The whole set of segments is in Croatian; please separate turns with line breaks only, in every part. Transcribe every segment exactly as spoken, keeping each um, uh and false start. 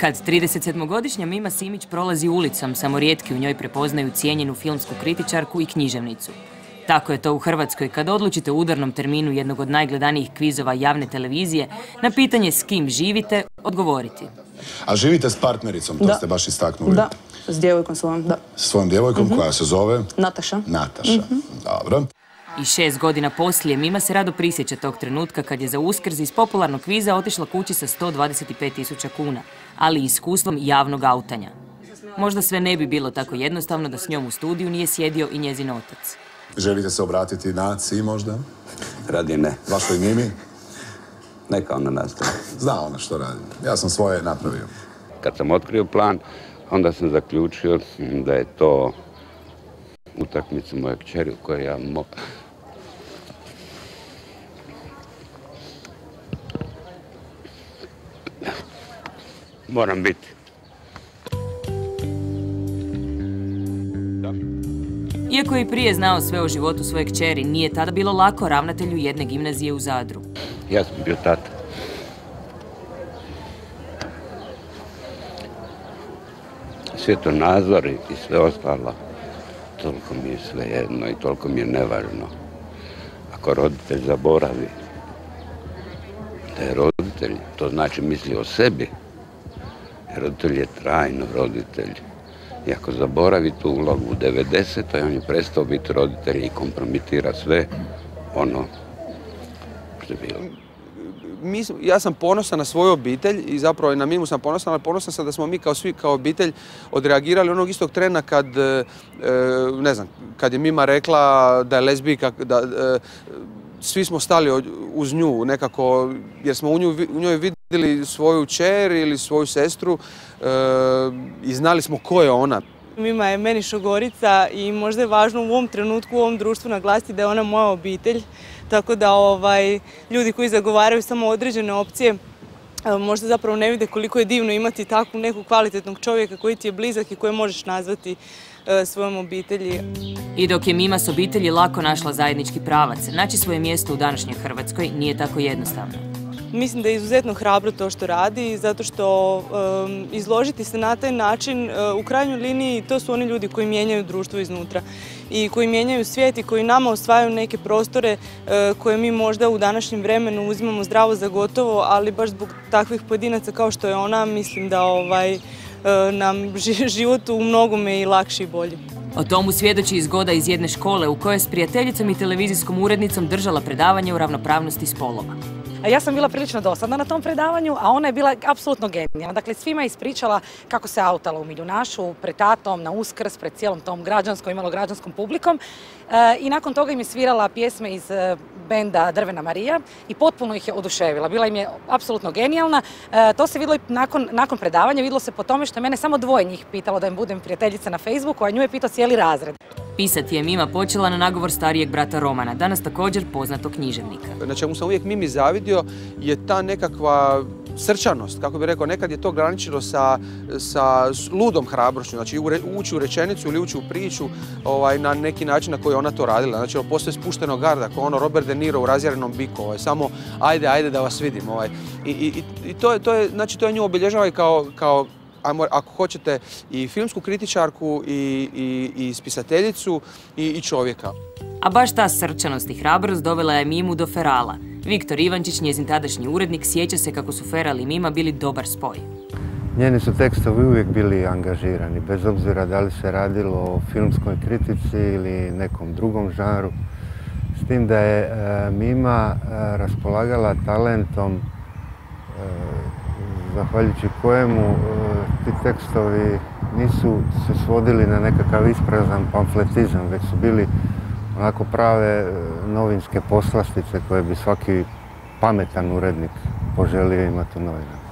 Kad tridesetsedmogodišnja Mima Simić prolazi ulicom, samo rijetki u njoj prepoznaju cijenjenu filmsku kritičarku i književnicu. Tako je to u Hrvatskoj kad odlučite u udarnom terminu jednog od najgledanijih kvizova javne televizije na pitanje s kim živite odgovoriti.
A živite s partnericom, to
Da.
ste baš istaknuli.
Da, s djevojkom svojom, da.
S svojom djevojkom koja se zove?
Nataša.
Nataša, dobro.
I šest godina poslije Mima se rado prisjeća tog trenutka kad je za Uskrs iz popularnog kviza otišla kući sa sto dvadeset pet tisuća kuna, ali i iskustvom javnog autanja. Možda sve ne bi bilo tako jednostavno da s njom u studiju nije sjedio i njezin otac.
Želite se obratiti Naciji možda?
Radi ne.
Vašoj Mimi?
Neka ona nastavi.
Zna ona što radi. Ja sam svoje napravio.
Kad sam otkrio plan, onda sam zaključio da je to utakmica moje kćeri u kojoj ja mogu... Moram biti.
Iako je i prije znao sve o životu svoje kćeri, nije tada bilo lako ravnatelju jedne gimnazije u Zadru.
Ja sam bio tata. Svjetonazori i sve ostalo, toliko mi je svejedno i toliko mi je nevažno. Ako roditelj zaboravi da je roditelj, to znači misli o sebi. Roditelj je trajno roditelj. I ako zaboravi tu ulogu u devedesetoj, on je prestao biti roditelj i kompromitira sve ono što je bilo.
Mi, ja sam ponosan na svoju obitelj i zapravo i na Mimu sam ponosan, ali ponosan sam da smo mi kao svi kao obitelj odreagirali onog istog trena kad, e, ne znam, kad je Mima rekla da je lezbijka, da e, svi smo stali uz nju nekako, jer smo u, nju, u njoj vidjeli svoju kćer ili svoju sestru e, i znali smo ko je ona.
Mima je meni šogorica i možda je važno u ovom trenutku, u ovom društvu naglasiti da je ona moja obitelj. Tako da ovaj, ljudi koji zagovaraju samo određene opcije možda zapravo ne vide koliko je divno imati takvu nekog kvalitetnog čovjeka koji ti je blizak i koje možeš nazvati e, svojom obitelji.
I dok je Mima s obitelji lako našla zajednički pravac, naći svoje mjesto u današnjoj Hrvatskoj nije tako jednostavno.
Mislim da je izuzetno hrabro to što radi, zato što um, izložiti se na taj način, uh, u krajnjoj liniji to su oni ljudi koji mijenjaju društvo iznutra i koji mijenjaju svijet i koji nama osvajaju neke prostore uh, koje mi možda u današnjem vremenu uzimamo zdravo za gotovo, ali baš zbog takvih pojedinaca kao što je ona, mislim da ovaj, uh, nam život u mnogome i lakši i bolji.
O tomu svjedoči i zgoda iz jedne škole u kojoj je s prijateljicom i televizijskom urednicom držala predavanje o ravnopravnosti spolova.
Ja sam bila prilično dosadna na tom predavanju, a ona je bila apsolutno genijalna. Dakle, svima je ispričala kako se autala u Miljunašu, pred tatom, na Uskrs, pred cijelom tom građanskom i malo građanskom publikom. E, I nakon toga im je svirala pjesme iz e, benda Drvena Marija i potpuno ih je oduševila. Bila im je apsolutno genijalna. E, to se vidjelo i nakon, nakon predavanja, vidjelo se po tome što je mene samo dvoje njih pitalo da im budem prijateljica na Facebooku, a nju je pitao cijeli razred.
Pisati je Mima počela na nagovor starijeg brata Romana, danas također poznatog književnika.
Na čemu sam uvijek Mimi zavidio je ta nekakva srčanost, kako bih rekao, nekad je to graničilo sa, sa ludom hrabrošću, znači ući u rečenicu ili ući u priču ovaj, na neki način na koji je ona to radila. Znači, postoje spušteno garda, kao ono Robert De Niro u Razjarenom biku, ovaj, samo ajde, ajde da vas vidim. Ovaj. I, i, i to, je, to, je, znači, to je nju obilježava i kao, kao ajmo, ako hoćete, i filmsku kritičarku, i, i, i spisateljicu, i, i čovjeka.
A baš ta srčanost i hrabrost dovela je Mimu do Ferala. Viktor Ivančić, njezin tadašnji urednik, sjeća se kako su Feral i Mima bili dobar spoj.
Njeni su tekstovi uvijek bili angažirani, bez obzira da li se radilo o filmskoj kritici ili nekom drugom žanru. S tim da je e, Mima e, raspolagala talentom, e, zahvaljujući kojemu e, ti tekstovi nisu se svodili na nekakav isprazan pamfletizam, već su bili onako prave novinske poslastice koje bi svaki pametan urednik poželio imati u novinama.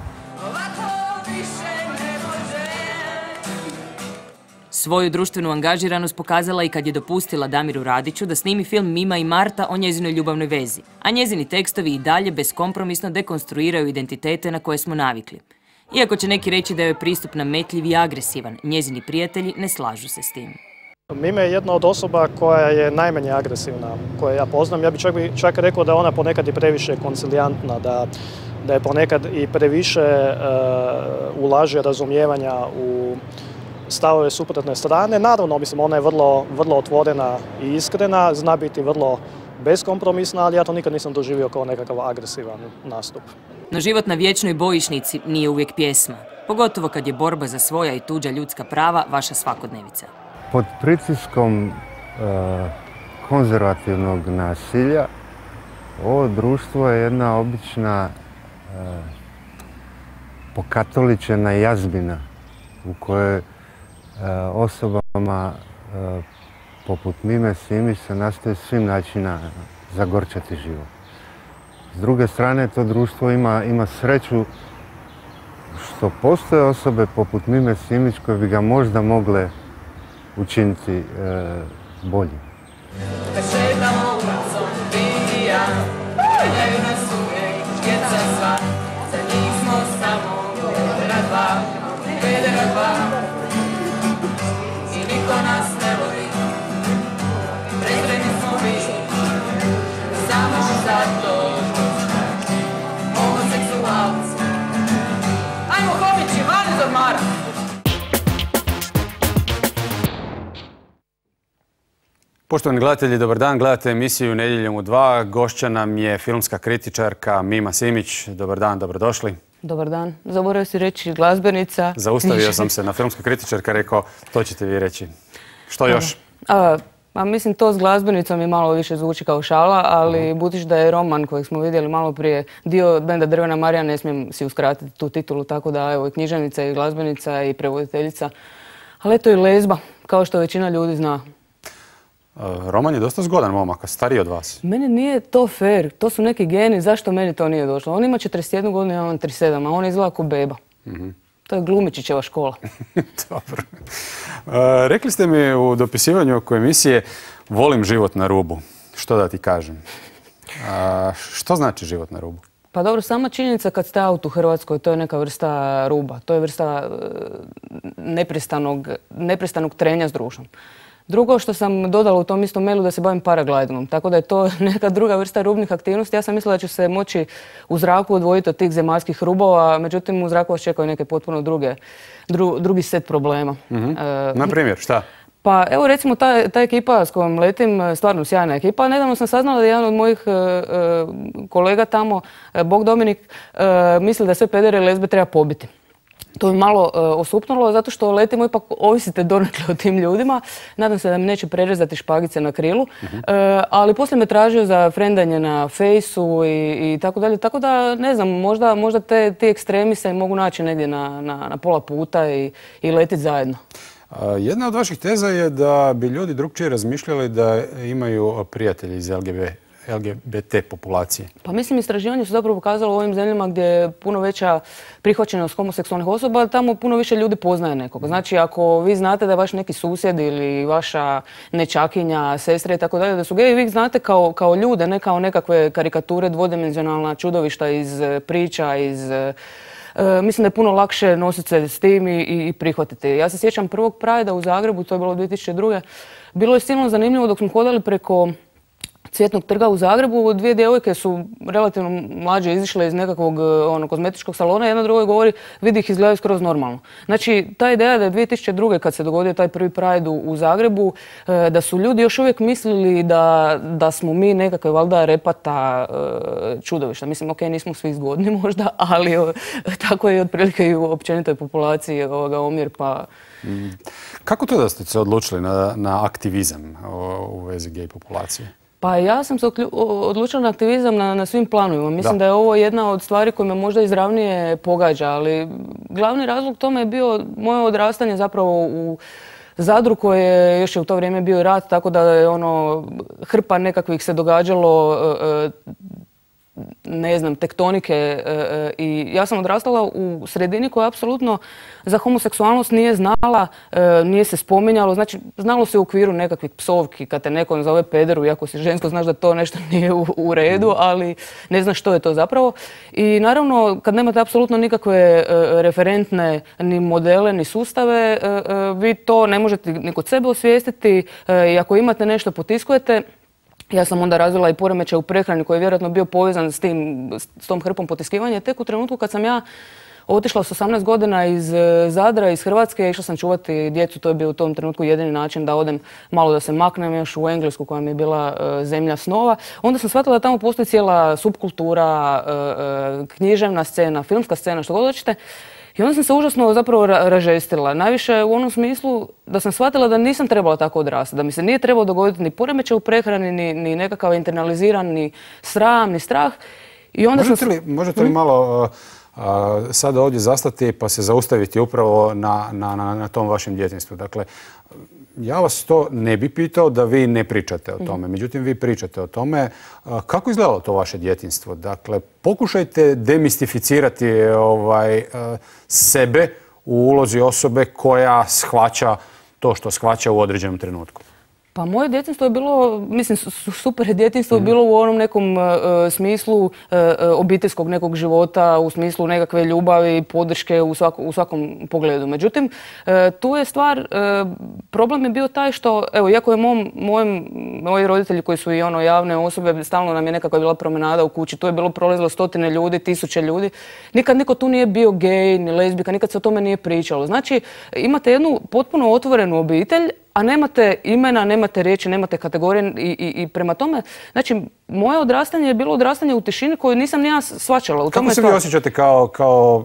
Svoju društvenu angažiranost pokazala i kad je dopustila Damiru Radiću da snimi film Mima i Marta o njezinoj ljubavnoj vezi, a njezini tekstovi i dalje beskompromisno dekonstruiraju identitete na koje smo navikli. Iako će neki reći da joj je pristup nametljiv i agresivan, njezini prijatelji ne slažu se s tim.
Mima je jedna od osoba koja je najmanje agresivna, koje ja poznam. Ja bih čak, čak rekao da ona ponekad je previše koncilijantna, da da je ponekad i previše ulaže razumijevanja u stavove suprotne strane. Naravno, mislim, ona je vrlo, vrlo otvorena i iskrena, zna biti vrlo beskompromisna, ali ja to nikad nisam doživio kao nekakav agresivan nastup.
No život na vječnoj bojišnici nije uvijek pjesma, pogotovo kad je borba za svoja i tuđa ljudska prava vaša svakodnevica.
Pod pritiskom e, konzervativnog nasilja ovo društvo je jedna obična e, pokatoličena jazbina u kojoj e, osobama e, poput Mime Simić se nastoji svim načina zagorčati život. S druge strane, to društvo ima, ima sreću što postoje osobe poput Mime Simić koje bi ga možda mogle učiniti e, boljim.
Poštovani gledatelji, dobar dan. Gledate emisiju Nedjeljom u dva. Gošća nam je filmska kritičarka Mima Simić. Dobar dan, dobrodošli.
Dobar dan. Zaboravio si reći glazbenica.
Zaustavio sam se na filmska kritičarka, rekao, to ćete vi reći. Što još?
A, a mislim, to s glazbenicom je malo više zvuči kao šala, ali budući da je roman kojeg smo vidjeli malo prije dio benda Drvena Marija, ne smijem si uskratiti tu titulu, tako da evo i književnica i glazbenica i prevoditeljica. Ali eto i lezba, kao što većina ljudi zna.
Roman je dosta zgodan momak, a stariji od vas.
Meni nije to fair, to su neki geni, zašto meni to nije došlo? On ima četrdeset jednu godinu, ja imam trideset sedam, a on izgleda kao beba. Mm-hmm. To je Glumičićeva škola.
Dobro. E, rekli ste mi u dopisivanju oko emisije volim život na rubu. Što da ti kažem? A, što znači život na rubu?
Pa dobro, sama činjenica kad ste out u Hrvatskoj, to je neka vrsta ruba. To je vrsta neprestanog, neprestanog trenja s društvom. Drugo što sam dodala u tom istom mailu da se bavim paraglidingom, tako da je to neka druga vrsta rubnih aktivnosti. Ja sam mislila da ću se moći u zraku odvojiti od tih zemaljskih rubova, međutim u zraku vas čekaju neke potpuno druge, dru, drugi set problema.
Mm-hmm. E, Na primjer, šta?
Pa evo recimo ta, ta ekipa s kojom letim, stvarno sjajna ekipa. Nedavno sam saznala da je jedan od mojih e, kolega tamo, Bog Dominik, e, misli da sve pedere i lezbe treba pobiti. To mi malo e, osupnulo, zato što letimo ipak ovisite donekle o tim ljudima. Nadam se da mi neće prerezati špagice na krilu. Uh-huh. e, ali poslije me tražio za frendanje na fejsu i, i tako dalje. Tako da, ne znam, možda, možda te, ti ekstremi se mogu naći negdje na, na, na pola puta i, i letiti zajedno.
A, jedna od vaših teza je da bi ljudi drugčije razmišljali da imaju prijatelji iz L G B T. L G B T populacije? Pa
mislim, istraživanje su zapravo pokazalo u ovim zemljama gdje je puno veća prihvaćenost homoseksualnih osoba, tamo puno više ljudi poznaje nekoga. Znači, ako vi znate da je vaš neki susjed ili vaša nečakinja, sestre i tako dalje, da su geji, vi znate kao, kao ljude, ne kao nekakve karikature, dvodimenzionalna čudovišta iz priča, iz... E, mislim da je puno lakše nositi se s tim i, i prihvatiti. Ja se sjećam prvog Pridea u Zagrebu, to je bilo dvije tisuće druge. Bilo je silno zanimljivo dok smo hodali preko Cvjetnog trga u Zagrebu. Dvije djevojke su relativno mlađe izišle iz nekakvog ono, kozmetičkog salona. Jedna drugoj govori, vidi ih izgledaju skroz normalno. Znači, ta ideja da je dvije tisuće druge kad se dogodio taj prvi Pride u, u Zagrebu, e, da su ljudi još uvijek mislili da, da smo mi nekakve valjda repata e, čudovišta. Mislim, ok, nismo svi zgodni možda, ali o, tako je otprilike i u općenitoj populaciji ovoga omjer, pa...
Mm. Kako to da ste se odlučili na, na aktivizam u vezi gej populacije?
Pa ja sam se odlučila na aktivizam na, na svim planovima. Mislim da. da je ovo jedna od stvari koja me možda izravnije pogađa, ali glavni razlog tome je bio moje odrastanje zapravo u Zadru koje još je u to vrijeme bio rat, tako da je ono hrpa nekakvih se događalo, ne znam, tektonike i ja sam odrastala u sredini koja apsolutno za homoseksualnost nije znala, nije se spominjalo, znači znalo se u okviru nekakvih psovki kad te neko nazove pederu, iako si žensko znaš da to nešto nije u, u redu, ali ne znaš što je to zapravo. I naravno kad nemate apsolutno nikakve referentne ni modele ni sustave, vi to ne možete ni kod sebe osvijestiti i ako imate nešto potiskujete. Ja sam onda razvila i poremećaj u prehrani koji je vjerojatno bio povezan s tim, s tom hrpom potiskivanja. Tek u trenutku kad sam ja otišla s osamnaest godina iz Zadra, iz Hrvatske, išla sam čuvati djecu, to je bio u tom trenutku jedini način da odem malo da se maknem još u Englesku koja mi je bila zemlja snova. Onda sam shvatila da tamo postoji cijela subkultura, književna scena, filmska scena, što god hoćete. I onda sam se užasno zapravo ražestila. Najviše u onom smislu da sam shvatila da nisam trebala tako odrastati, da mi se nije trebalo dogoditi ni poremećaj u prehrani, ni, ni nekakav internalizirani sram, ni strah. I onda
možete
sam...
li, možete li malo uh, uh, sada ovdje zastati pa se zaustaviti upravo na, na, na, na tom vašem djetinjstvu? Dakle, ja vas to ne bi pitao da vi ne pričate o tome, međutim vi pričate o tome. Kako je izgledalo to vaše djetinjstvo? Dakle, pokušajte demistificirati ovaj, sebe u ulozi osobe koja shvaća to što shvaća u određenom trenutku.
Pa moje djetinjstvo je bilo, mislim, super djetinjstvo je bilo u onom nekom uh, smislu uh, obiteljskog nekog života, u smislu nekakve ljubavi, podrške u, svako, u svakom pogledu. Međutim, uh, tu je stvar, uh, problem je bio taj što, evo, iako je mom, mojem, moji roditelji koji su i ono javne osobe, stalno nam je nekakva bila promenada u kući, tu je bilo prolazilo stotine ljudi, tisuće ljudi, nikad niko tu nije bio gej ni lezbijka, nikad se o tome nije pričalo. Znači, imate jednu potpuno otvorenu obitelj, a nemate imena, nemate riječi, nemate kategorije i, i, i prema tome, znači, moje odrastanje je bilo odrastanje u tišini koju nisam ni ja shvaćala.
Kako se vi osjećate kao, kao,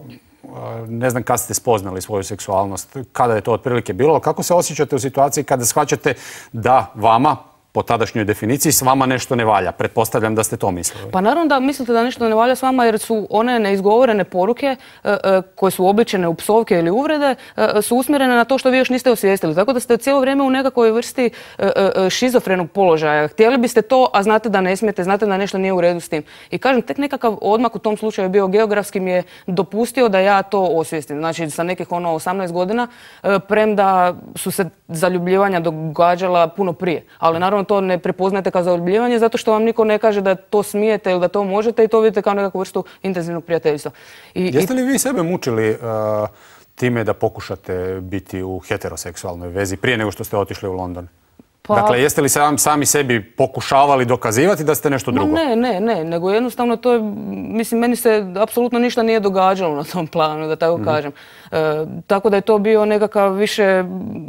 ne znam kad ste spoznali svoju seksualnost, kada je to otprilike bilo, kako se osjećate u situaciji kada shvaćate da vama, po tadašnjoj definiciji, s vama nešto ne valja? Pretpostavljam da ste to mislili.
Pa naravno da mislite da nešto ne valja s vama jer su one neizgovorene poruke uh, uh, koje su obličene u psovke ili uvrede uh, su usmjerene na to što vi još niste osvijestili. Tako da ste cijelo vrijeme u nekakvoj vrsti uh, uh, šizofrenog položaja. Htjeli biste to, a znate da ne smijete, znate da nešto nije u redu s tim. I kažem, tek nekakav odmak u tom slučaju je bio geografski mi je dopustio da ja to osvijestim. Znači, sa nekih ono osamnaest godina, uh, premda su se zaljubljivanja događala puno prije. Ali naravno to ne prepoznate kao zaljubljivanje zato što vam niko ne kaže da to smijete ili da to možete i to vidite kao nekakvu vrstu intenzivnog prijateljstva. I,
Jeste li vi sebe mučili uh, time da pokušate biti u heteroseksualnoj vezi prije nego što ste otišli u London? Pa... Dakle, jeste li sam, sami sebi pokušavali dokazivati da ste nešto drugo?
Ma ne, ne, ne, nego jednostavno to je, mislim, meni se apsolutno ništa nije događalo na tom planu, da tako mm-hmm. kažem. E, tako da je to bio nekakav više,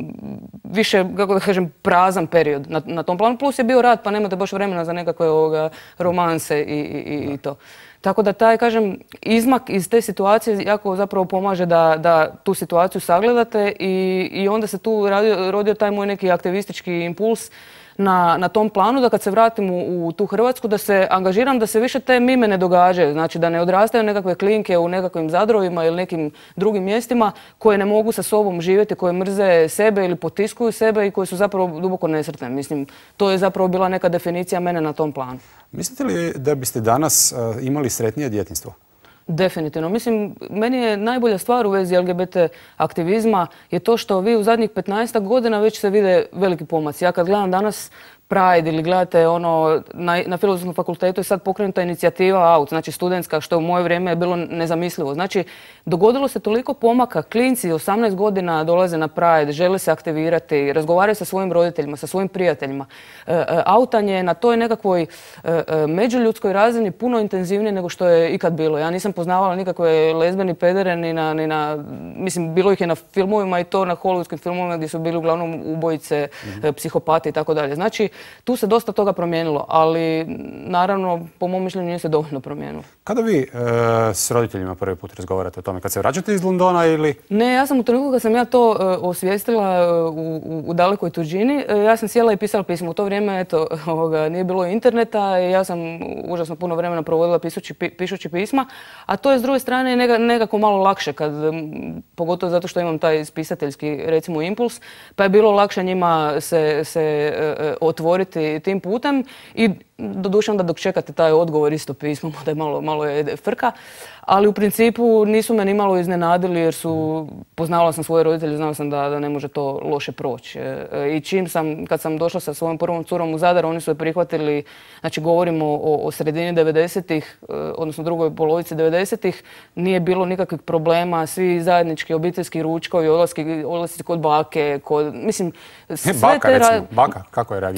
više, kako da kažem, prazan period na, na tom planu. Plus je bio rad, pa nemate baš vremena za nekakve ovoga, romanse i, i, i to. Tako da taj, kažem, izmak iz te situacije jako zapravo pomaže da, da tu situaciju sagledate i, i onda se tu radio, rodio taj moj neki aktivistički impuls na, na tom planu da kad se vratim u, u tu Hrvatsku da se angažiram da se više te mime ne događaju. Znači da ne odrastaju nekakve klinke u nekakvim Zadrovima ili nekim drugim mjestima koje ne mogu sa sobom živjeti, koje mrze sebe ili potiskuju sebe i koje su zapravo duboko nesretne. Mislim, to je zapravo bila neka definicija mene na tom planu.
Mislite li da biste danas uh, imali sretnije djetinjstvo?
Definitivno. Mislim, meni je najbolja stvar u vezi L G B T aktivizma je to što vi u zadnjih petnaestak godina već se vide veliki pomaci. Ja kad gledam danas Pride ili gledate ono, na, na Filozofskom fakultetu je sad pokrenuta inicijativa Out, znači studentska, što u moje vrijeme je bilo nezamislivo. Znači, dogodilo se toliko pomaka, klinci osamnaest godina dolaze na Pride, žele se aktivirati, razgovaraju sa svojim roditeljima, sa svojim prijateljima. E, e, outanje je na toj nekakvoj e, e, međuljudskoj razini puno intenzivnije nego što je ikad bilo. Ja nisam poznavala nikakve lezbeni pedere, ni na, ni na, mislim, bilo ih je na filmovima i to na hollywoodskim filmovima gdje su bili uglavnom ubojice, mm-hmm. psihopati i tako dalje. Znači, tu se dosta toga promijenilo, ali naravno, po mom mišljenju, nije se dovoljno promijenilo.
Kada vi e, s roditeljima prvi put razgovarate o tome? Kad se vraćate iz Londona ili...
Ne, ja sam u trenutku kad sam ja to e, osvijestila u, u, u dalekoj tuđini, e, ja sam sjela i pisala pismo. U to vrijeme, eto, ovoga, nije bilo interneta i ja sam užasno puno vremena provodila pisući, pi, pišući pisma, a to je s druge strane neka, nekako malo lakše, kad, pogotovo zato što imam taj spisateljski, recimo, impuls, pa je bilo lakše njima se, se e, otvoriti tim putem i doduše onda dok čekate taj odgovor isto pismo, da je malo, malo je frka, ali u principu nisu me ni malo iznenadili jer su, poznavala sam svoje roditelje, znala sam da, da ne može to loše proći. I čim sam, kad sam došla sa svojom prvom curom u Zadar, oni su je prihvatili, znači govorimo o, o sredini devedesetih, odnosno drugoj polovici devedesetih, nije bilo nikakvih problema, svi zajednički obiteljski ručkovi, odlaski, odlaski kod bake, kod, mislim, sve
ne, baka,
te...
recimo, baka, kako je reagirala?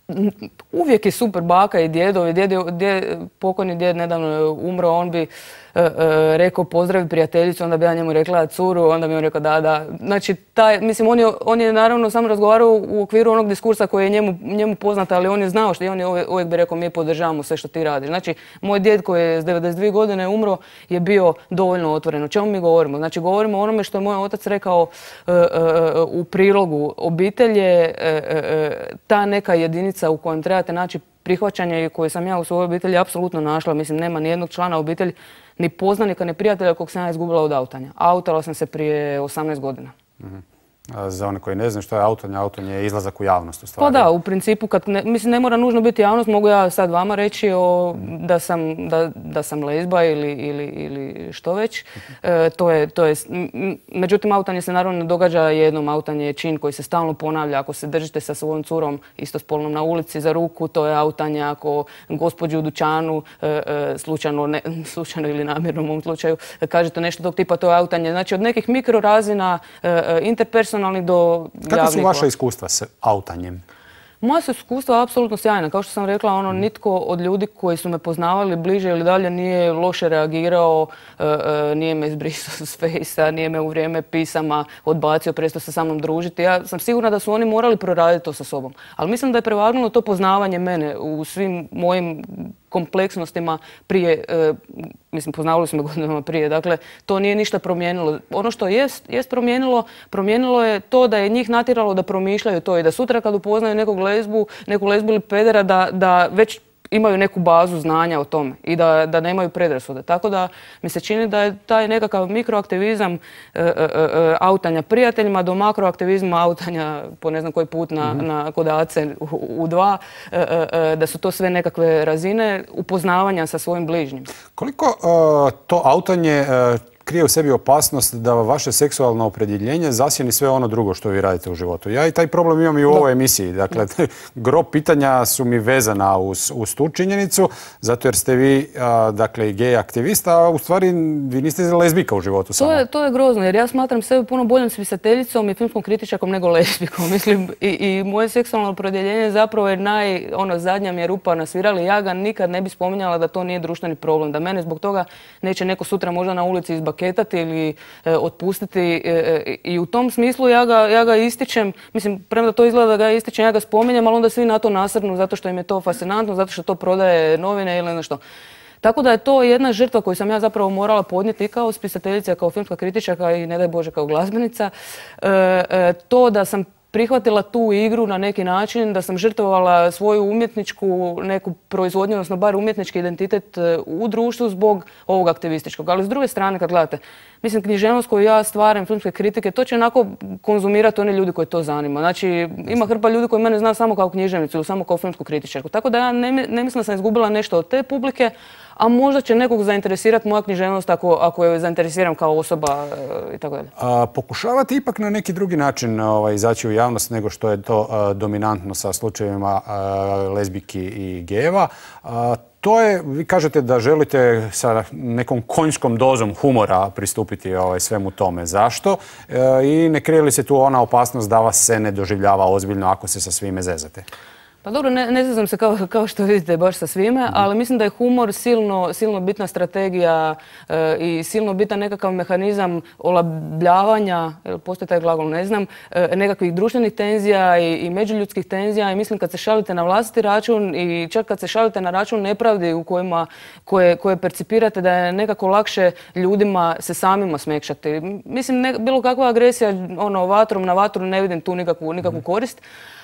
uvijek je super baka i djedovi. Djed, djed, pokojni djed nedavno je umro, on bi e, e, rekao pozdravi prijateljicu, onda bi ja njemu rekla curu, onda bi on rekao da, da. Znači, taj, mislim, on je, on je naravno samo razgovarao u okviru onog diskursa koji je njemu, njemu poznat, ali on je znao što i on je uvijek, uvijek bi rekao mi podržavamo sve što ti radiš. Znači, moj djed koji je s devedeset dvije godine umro je bio dovoljno otvoren. O čemu mi govorimo? Znači, govorimo o onome što je moj otac rekao e, e, u prilogu. Obitelj je e, e, ta neka jedinica u kojem trebate naći prihvaćanje i koje sam ja u svojoj obitelji apsolutno našla. Mislim, nema ni jednog člana obitelji, ni poznanika, ni prijatelja kog sam ja izgubila od autanja. Autala sam se prije osamnaest godina.
Mm-hmm. Za one koji ne znaju što je autanje, autanje je izlazak u javnost u stvari.
Pa da, u principu, kad ne, mislim, ne mora nužno biti javnost, mogu ja sad vama reći o, da, sam, da, da sam lezba ili, ili, ili što već. E, to je, to je, međutim, autanje se naravno ne događa jednom, autanje je čin koji se stalno ponavlja. Ako se držite sa svojom curom istospolnom na ulici za ruku, to je autanje. Ako gospođu u dućanu, e, e, slučajno, ne, slučajno ili namjerno u mom slučaju, kažete nešto tog tipa, to je autanje. Znači, od nekih mikrorazina, e, interpersonalnih do javnih.
Kakva su vaša iskustva s autanjem?
Moja su iskustva apsolutno sjajna. Kao što sam rekla, ono, nitko od ljudi koji su me poznavali bliže ili dalje nije loše reagirao, e, e, nije me izbrisao s fejsa, nije me u vrijeme pisama odbacio, prestao se sa mnom družiti. Ja sam sigurna da su oni morali proraditi to sa sobom. Ali mislim da je prevagnulo to poznavanje mene u svim mojim kompleksnostima prije, e, mislim, poznavali su me godinama prije, dakle, to nije ništa promijenilo. Ono što jest, jest promijenilo, promijenilo je to da je njih natjeralo da promišljaju to i da sutra kad upoznaju nekog lezbu, neku lezbu ili pedera, da, da već imaju neku bazu znanja o tome i da, da nemaju predrasude. Tako da mi se čini da je taj nekakav mikroaktivizam e, e, e, autanja prijateljima do makroaktivizma autanja po ne znam koji put na, mm-hmm. na kod Ace u, u dva, e, e, da su to sve nekakve razine upoznavanja sa svojim bližnjim.
Koliko uh, to autanje uh, krije u sebi opasnost da vaše seksualno opredjeljenje zasjeni sve ono drugo što vi radite u životu? Ja i taj problem imam i u ovoj emisiji. Dakle, gro pitanja su mi vezana uz, uz tu činjenicu, zato jer ste vi a, dakle, gej aktivista, a u stvari vi niste lezbika u životu samo.
To je, to je grozno, jer ja smatram sebe puno boljom spisateljicom i filmskom kritičakom nego lezbikom. Mislim, i, i moje seksualno opredjeljenje zapravo je naj, ono, zadnja mi je rupa na svirali. Ja ga nikad ne bi spominjala da to nije društveni problem, da mene zbog toga neće neko sutra možda na ulici izbakirati ketati ili e, otpustiti e, i u tom smislu ja ga, ja ga ističem, mislim, premda to izgleda da ga ističem, ja ga spominjem, ali onda svi na to nasrnu zato što im je to fascinantno, zato što to prodaje novine ili nešto. Tako da je to jedna žrtva koju sam ja zapravo morala podnijeti i kao spisateljica, kao filmska kritičarka i ne daj Bože kao glazbenica. E, e, to da sam prihvatila tu igru na neki način, da sam žrtvovala svoju umjetničku neku proizvodnju, odnosno bar umjetnički identitet u društvu zbog ovog aktivističkog. Ali s druge strane, kad gledate, mislim, književnost koju ja stvaram, filmske kritike, to će onako konzumirati oni ljudi koji to zanima. Znači, ima hrpa ljudi koji mene zna samo kao književnicu ili samo kao filmsku kritičarku. Tako da ja ne, ne mislim da sam izgubila nešto od te publike, a možda će nekog zainteresirati moja književnost ako, ako je zainteresiram kao osoba i tako dalje.
Pokušavate ipak na neki drugi način ovaj, izaći u javnost nego što je to a, dominantno sa slučajevima a, lezbiki i gejeva. A, to je, vi kažete da želite sa nekom konjskom dozom humora pristupiti ovaj, svemu tome. Zašto? E, I ne krije li se tu ona opasnost da vas se ne doživljava ozbiljno ako se sa svime zezate?
Pa dobro, ne, ne zezam se kao, kao što vidite baš sa svime, mm-hmm. ali mislim da je humor silno, silno bitna strategija e, i silno bitan nekakav mehanizam olabljavanja, postoji taj glagol, ne znam, e, nekakvih društvenih tenzija i, i međuljudskih tenzija i mislim kad se šalite na vlastiti račun i čak kad se šalite na račun nepravdi u kojima, koje, koje percipirate da je nekako lakše ljudima se samima smekšati. Mislim, ne, bilo kakva agresija ono, vatrom na vatru ne vidim tu nikakvu, nikakvu korist.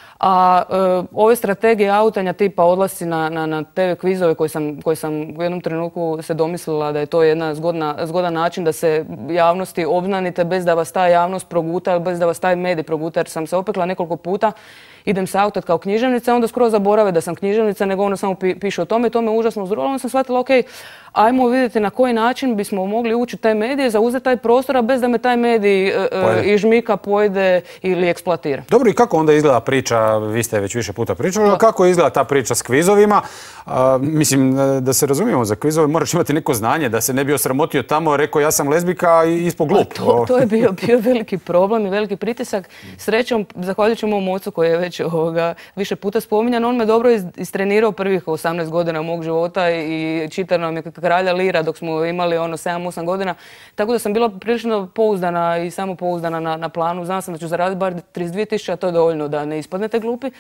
A e, ove strategije autanja tipa odlasci na, na, na te ve kvizove koje sam, koje sam u jednom trenutku se domislila da je to jedna zgodna, zgodan način da se javnosti obznanite bez da vas ta javnost proguta, bez da vas taj medij proguta, jer sam se opekla nekoliko puta, idem se autat kao književnica, onda skoro zaborave da sam književnica, nego ono samo pi, piše o tome i to me užasno uzrujalo. Onda sam shvatila, ok, ajmo vidjeti na koji način bismo mogli ući u taj medij, zauzeti taj prostor, a bez da me taj medij e, e, i žmika, pojede ili eksploatira.
Dobro, i kako onda izgleda priča vi ste već više puta pričali. Kako izgleda ta priča s kvizovima? Mislim, da se razumijemo, za kvizove moraš imati neko znanje, da se ne bi osramotio tamo, rekao ja sam lezbijka i ispod glup.
To, to je bio, bio veliki problem i veliki pritisak. Srećom, zahvaljujući mom ocu koji je već ovoga, više puta spominjan, on me dobro istrenirao prvih osamnaest godina mog života i čitao nam je Kralja Lira dok smo imali ono sedam osam godina. Tako da sam bila prilično pouzdana i samopouzdana na, na planu. Znam sam da ću zaraditi bar trideset dvije tisuće, a to je dovoljno da ne ispadnete glupi.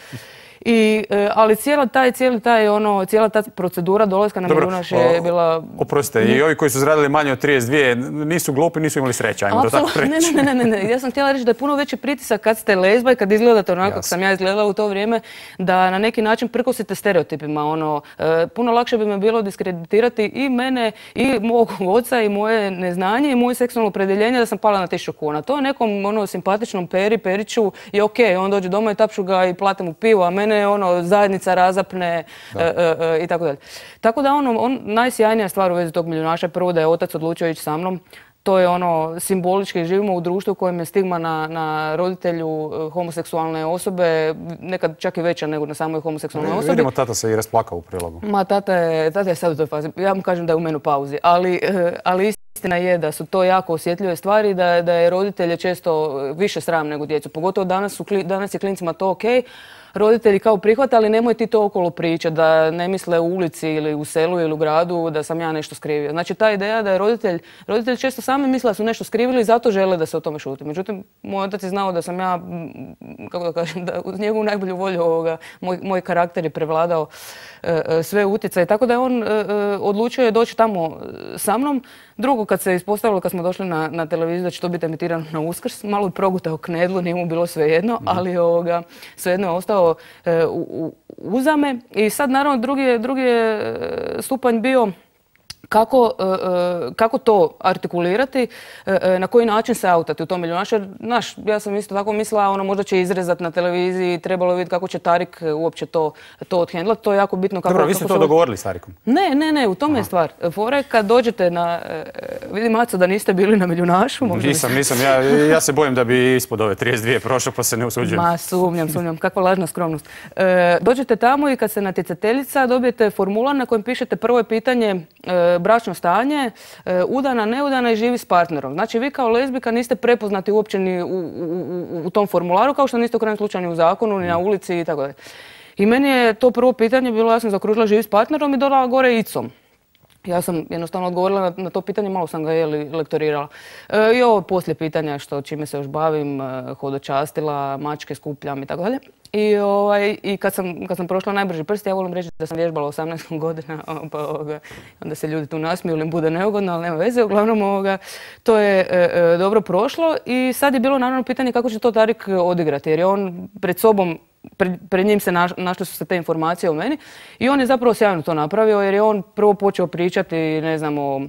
I, ali cijela taj, cijeli taj, ono, cijela ta procedura dolaska na Milijunaš je bila...
Oprostite, i ovi koji su zaradili manje od trideset dvije nisu glupi, nisu imali sreće, ajmo to tako reći.
Ne, ne, ne, ne, ja sam htjela reći da je puno veći pritisak kad ste lezba i kad izgledate onako kako sam ja izgledala u to vrijeme, da na neki način prkosite stereotipima. Ono, puno lakše bi me bilo diskreditirati i mene, i mog oca, i moje neznanje, i moje seksualno opredjeljenje da sam pala na tisuću kuna. To je nekom ono, simpatičnom Peri, Periću je okej, on dođe doma i tapšu ga i plate mu pivo, a mene ono, zajednica razapne e, e, e, i tako dalje. Tako da ono, on, najsjajnija stvar u vezi tog Milijunaša je prvo da je otac odlučio ići sa mnom. To je ono, simbolički živimo u društvu u kojem je stigma na, na roditelju homoseksualne osobe, nekad čak i veća nego na samoj homoseksualnoj osobi.
Vidimo, tata se i rasplakao u prilogu.
Ma, tata je, tata je sad u toj fazi. Ja mu kažem da je u menopauzi, ali, ali istina je da su to jako osjetljive stvari, da, da je roditelje često više sram nego djecu. Pogotovo danas, su, danas je klincima to okej. Roditelji kao prihvata, ali nemoj ti to okolo pričati, da ne misle u ulici ili u selu ili u gradu da sam ja nešto skrivio. Znači ta ideja da je roditelj, roditelji često sami misle da su nešto skrivili i zato žele da se o tome šuti. Međutim, moj otac je znao da sam ja, kako da kažem, da uz njegovu najbolju volju ovoga, moj, moj karakter je prevladao e, e, sve utjecaje. Tako da je on e, odlučio je doći tamo sa mnom. Drugo, kad se ispostavilo, kad smo došli na, na televiziju da će to biti emitirano na Uskrs, malo je progutao knedlu, nije mu bilo svejedno, mm. ali ovoga, svejedno je ostao e, u, u, uzame. I sad naravno drugi, drugi je stupanj bio kako, e, kako to artikulirati, e, na koji način se autati u tom Milijunašu. Znaš, ja sam isto tako mislila, ono možda će izrezati na televiziji, trebalo vidjeti kako će Tarik uopće to, to odhendlati. To je jako bitno. Kako,
Dobro, vi ste to dogovorili s Tarikom?
Ne, ne, ne, u tome je stvar. Fore, kad dođete na... Vidim, Maco, da niste bili na Milijunašu.
Nisam, nisam. Ja, ja se bojim da bi ispod ove trideset dvije prošao, pa se ne usuđujem.
Ma, sumnjam, sumnjam. Kakva lažna skromnost. E, dođete tamo i kad ste natjecateljica, dobijete formular na kojem pišete prvo je pitanje e, bračno stanje, e, udana, neudana i živi s partnerom. Znači, vi kao lezbijka niste prepoznati uopće ni u, u, u tom formularu, kao što niste u krajnjem slučaju ni u zakonu, ni na ulici i tako dalje. I meni je to prvo pitanje bilo, ja sam zakružila živi s partnerom i dodala gore icom. Ja sam jednostavno odgovorila na, na to pitanje, malo sam ga je lektorirala. E, I ovo poslije pitanja što čime se još bavim, e, hodočastila, mačke skupljam i tako dalje. I, ovaj, i kad, sam, kad sam prošla najbrži prst, ja volim reći da sam vježbala osamnaest godina, pa ovoga, onda se ljudi tu nasmiju ili im bude neugodno, ali nema veze. Uglavnom, ovoga, to je e, e, dobro prošlo i sad je bilo naravno pitanje kako će to Tarik odigrati, jer je on pred sobom, pred, pred njim se naš, našle su se te informacije o meni i on je zapravo sjajno to napravio, jer je on prvo počeo pričati, ne znam, o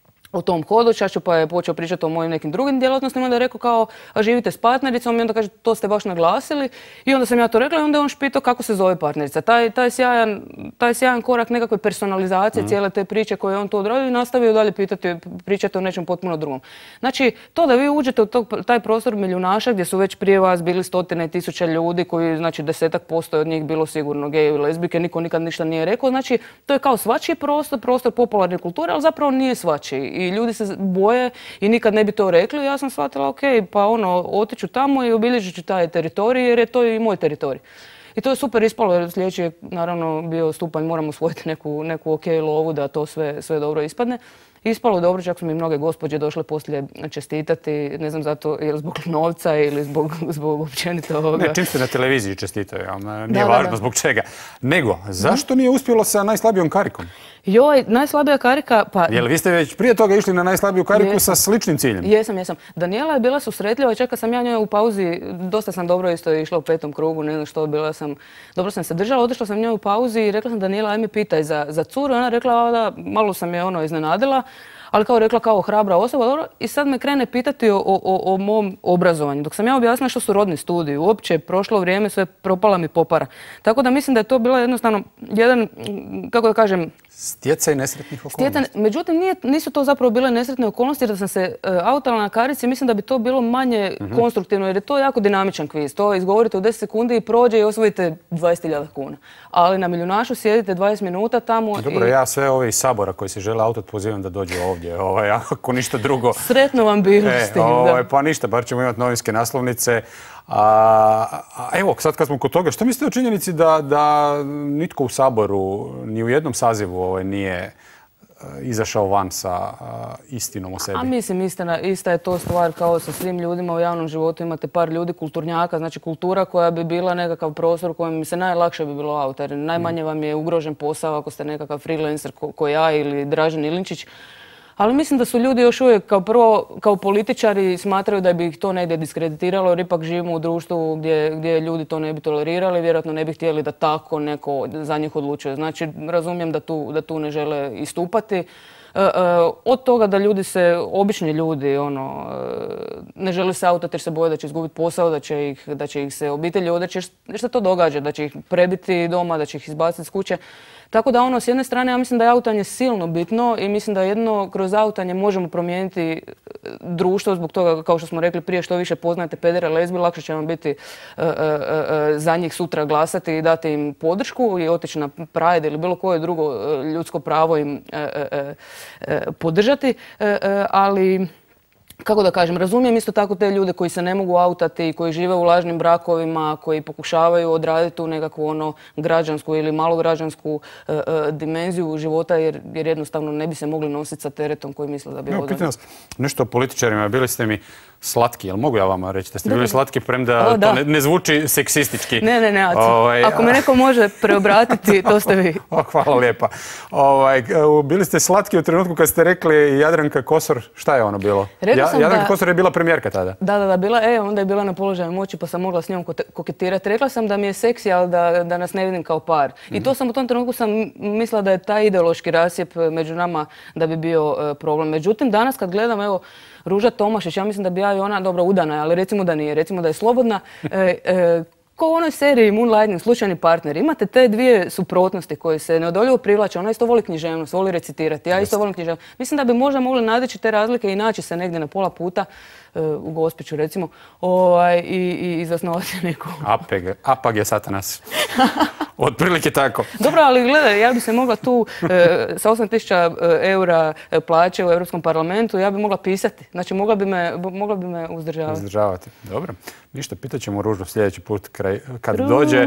o tom hodočašću, pa je počeo pričati o mojim nekim drugim djelatnostima, onda je rekao kao, a živite s partnericom i onda kaže, to ste baš naglasili i onda sam ja to rekla i onda je on špitao kako se zove partnerica. Taj, taj, sjajan, taj sjajan korak nekakve personalizacije mm. cijele te priče koje je on to odradio i nastavio dalje pitati, pričati o nečem potpuno drugom. Znači, to da vi uđete u tog, taj prostor Milijunaša gdje su već prije vas bili stotine i tisuće ljudi koji, znači, desetak posto od njih bilo sigurno geji i lezbijke, niko nikad ništa nije rekao. Znači, to je kao svačiji prostor, prostor popularne kulture, ali zapravo nije svačiji. I ljudi se boje i nikad ne bi to rekli. Ja sam shvatila, ok, pa ono, otiću tamo i obilježit ću taj teritorij jer je to i moj teritorij. I to je super ispalo jer sljedeći je naravno bio stupanj, moram osvojiti neku, neku ok lovu da to sve, sve dobro ispadne. Ispalo je dobro, čak su mi mnoge gospođe došle poslije čestitati, ne znam zato ili zbog novca ili zbog, zbog općenito ovoga.
Ne, čim ste na televiziji čestitaju, nije da, važno da, da. Zbog čega. Nego, zašto nije uspjelo sa najslabijom karikom?
Joj, najslabija karika, pa...
Jel vi ste već prije toga išli na najslabiju kariku jesam. Sa sličnim ciljem?
Jesam, jesam. Daniela je bila susretljiva i čak kad sam ja njoj u pauzi, dosta sam dobro isto išla u petom krugu, ne znam što, bila sam, dobro sam se držala, otišla sam njoj u pauzi i rekla sam Daniela, aj me pitaj za, za curu. Ona rekla da malo sam je ono iznenadila, ali kao rekla kao hrabra osoba, dobro, i sad me krene pitati o, o, o mom obrazovanju. Dok sam ja objasnila što su rodni studiji, uopće prošlo vrijeme, sve propala mi popara. Tako da mislim da je to bila jednostavno jedan, kako da kažem,
Stjecaj nesretnih okolnosti.
Stjecan, međutim, nije, nisu to zapravo bile nesretne okolnosti jer da sam se uh, autala na karici, mislim da bi to bilo manje mm-hmm. konstruktivno jer je to jako dinamičan kviz. To izgovorite u deset sekundi i prođe i osvojite dvadeset hiljada kuna. Ali na Milijunašu sjedite dvadeset minuta tamo.
Dobro,
i...
ja sve ove iz Sabora koji se žele autot pozivam da dođu ovdje, ovaj, ako ništa drugo.
Sretno vam bilo
e,
s tim,
ovaj,
da.
Pa ništa, bar ćemo imati novinske naslovnice. A, a evo, sad kad smo kod toga, što mislite o činjenici da, da nitko u Saboru, ni u jednom sazivu ovaj, nije izašao van sa a, istinom o sebi?
A mislim, istina, ista je to stvar kao sa svim ljudima u javnom životu. Imate par ljudi, kulturnjaka, znači kultura koja bi bila nekakav prostor u kojem mi se najlakše bi bilo autor. Najmanje vam je ugrožen posao ako ste nekakav freelancer ko, ko ja ili Dražen Ilinčić. Ali mislim da su ljudi još uvijek kao prvo, kao političari smatraju da bi ih to negdje diskreditiralo jer ipak živimo u društvu gdje, gdje ljudi to ne bi tolerirali, vjerojatno ne bi htjeli da tako neko za njih odlučuje. Znači razumijem da tu, da tu ne žele istupati. E, e, od toga da ljudi se, obični ljudi, ono, e, ne žele se autati jer se boje da će izgubiti posao, da će ih, da će ih se obitelji odreći, jer što to događa, da će ih prebiti doma, da će ih izbaciti s kuće. Tako da ono, s jedne strane, ja mislim da je autanje silno bitno i mislim da jedno kroz autanje možemo promijeniti društvo zbog toga, kao što smo rekli prije, što više poznajete pedere, lezbi, lakše će vam biti uh, uh, uh, za njih sutra glasati i dati im podršku i otići na Pride ili bilo koje drugo uh, ljudsko pravo im uh, uh, uh, podržati, uh, uh, ali... Kako da kažem, razumijem isto tako te ljude koji se ne mogu autati, koji žive u lažnim brakovima, koji pokušavaju odraditi tu nekakvu ono građansku ili malograđansku e, e, dimenziju života jer, jer jednostavno ne bi se mogli nositi sa teretom koji misle da bi odali.
Pitam vas nešto o političarima. Bili ste mi slatki, jel mogu ja vama reći da ste bili slatki premda
o, da.
to ne, ne zvuči seksistički?
Ne, ne, ne. Ovaj, ako me neko može preobratiti, to ste vi.
O, hvala lijepa. Ovaj, bili ste slatki u trenutku kad ste rekli Jadranka Kosor, šta je ono bilo? Ja, Jadranka da, Kosor je bila premijerka tada.
Da, da, da, bila, e, onda je bila na položaju moći pa sam mogla s njom koketirati. Rekla sam da mi je seksi, ali da, da nas ne vidim kao par. Mm-hmm. I to sam u tom trenutku sam mislila da je taj ideološki rasjep među nama da bi bio uh, problem. Međutim, danas kad gledam, evo, Ruža Tomašić, ja mislim da bi ja i ona, dobro, udana je, ali recimo da nije, recimo da je slobodna. E, e, Ko u onoj seriji Moonlighting, slučajni partner, imate te dvije suprotnosti koje se neodoljivo privlače. Ona isto voli književnost, voli recitirati, ja isto volim književnost. Mislim da bi možda mogli nadići te razlike i naći se negdje na pola puta uh, u Gospiću recimo ovaj, i, i, i zasnovati neku...
Apeg, apag je satanas. Otprilike tako.
Dobro, ali gledaj, ja bi se mogla tu e, sa osam tisuća eura plaće u Europskom parlamentu, ja bi mogla pisati. Znači, mogla bi me, mogla bi me uzdržavati.
Uzdržavati, dobro. Ništa, pitat ćemo Ružu sljedeći put kraj, kad Ru... dođe.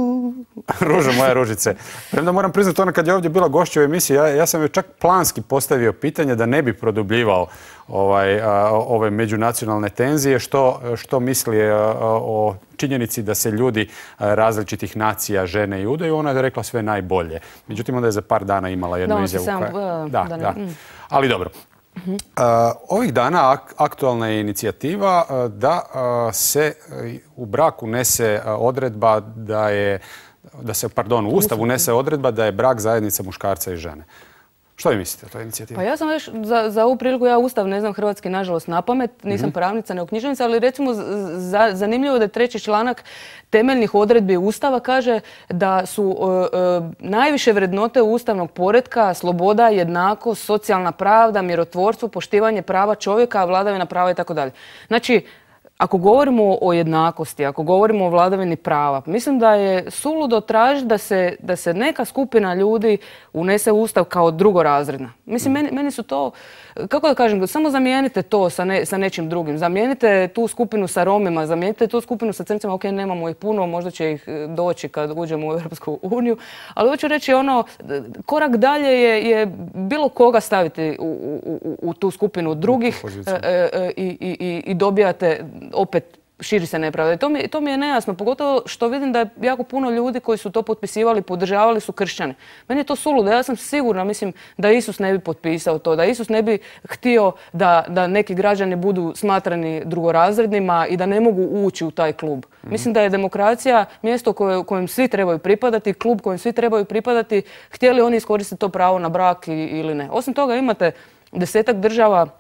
Ružo, moja Ružice. Premda moram priznati, ona kad je ovdje bila gošća u emisiji, ja, ja sam joj čak planski postavio pitanje da ne bi produbljivao ovaj, a, ove međunacionalne tenzije, što, što misli a, o činjenici da se ljudi a, različitih nacija žene i udaju. Ona je rekla sve najbolje. Međutim, onda je za par dana imala jednu
da,
izjavu.
Sam,
koja...
da,
da,
da.
da. Ali dobro. Uh, ovih dana ak aktualna je inicijativa uh, da uh, se uh, u brak unese uh, odredba da je, da se, pardon, u Ustav unese odredba da je brak zajednica muškarca i žene. Što vi mislite o toj inicijativi?
Pa ja sam već za, za ovu priliku, ja Ustav ne znam hrvatski nažalost na pamet, nisam mm-hmm. pravnica, nego književnica, ali recimo za, zanimljivo je da je treći članak temeljnih odredbi Ustava kaže da su uh, uh, najviše vrednote ustavnog poretka sloboda, jednakost, socijalna pravda, mirotvorstvo, poštivanje prava čovjeka, vladavina prava i tako dalje. Znači, ako govorimo o jednakosti, ako govorimo o vladavini prava, mislim da je suludo tražiti da se, da se neka skupina ljudi unese u Ustav kao drugorazredna. Mislim, meni, meni su to, kako da kažem, samo zamijenite to sa, ne, sa nečim drugim. Zamijenite tu skupinu sa Romima, zamijenite tu skupinu sa crncima, ok, nemamo ih puno, možda će ih doći kad uđemo u Europsku uniju, ali hoću reći ono, korak dalje je, je bilo koga staviti u, u, u, u tu skupinu drugih e, e, i, i, i dobijate opet širi se nepravda. I to mi, to mi je nejasno, pogotovo što vidim da je jako puno ljudi koji su to potpisivali, podržavali su kršćani. Meni je to suludo, ja sam sigurna, mislim, da Isus ne bi potpisao to, da Isus ne bi htio da, da neki građani budu smatrani drugorazrednima i da ne mogu ući u taj klub. Mm-hmm. Mislim da je demokracija mjesto koje, kojem svi trebaju pripadati, klub kojem svi trebaju pripadati, htjeli oni iskoristiti to pravo na brak i, ili ne. Osim toga imate desetak država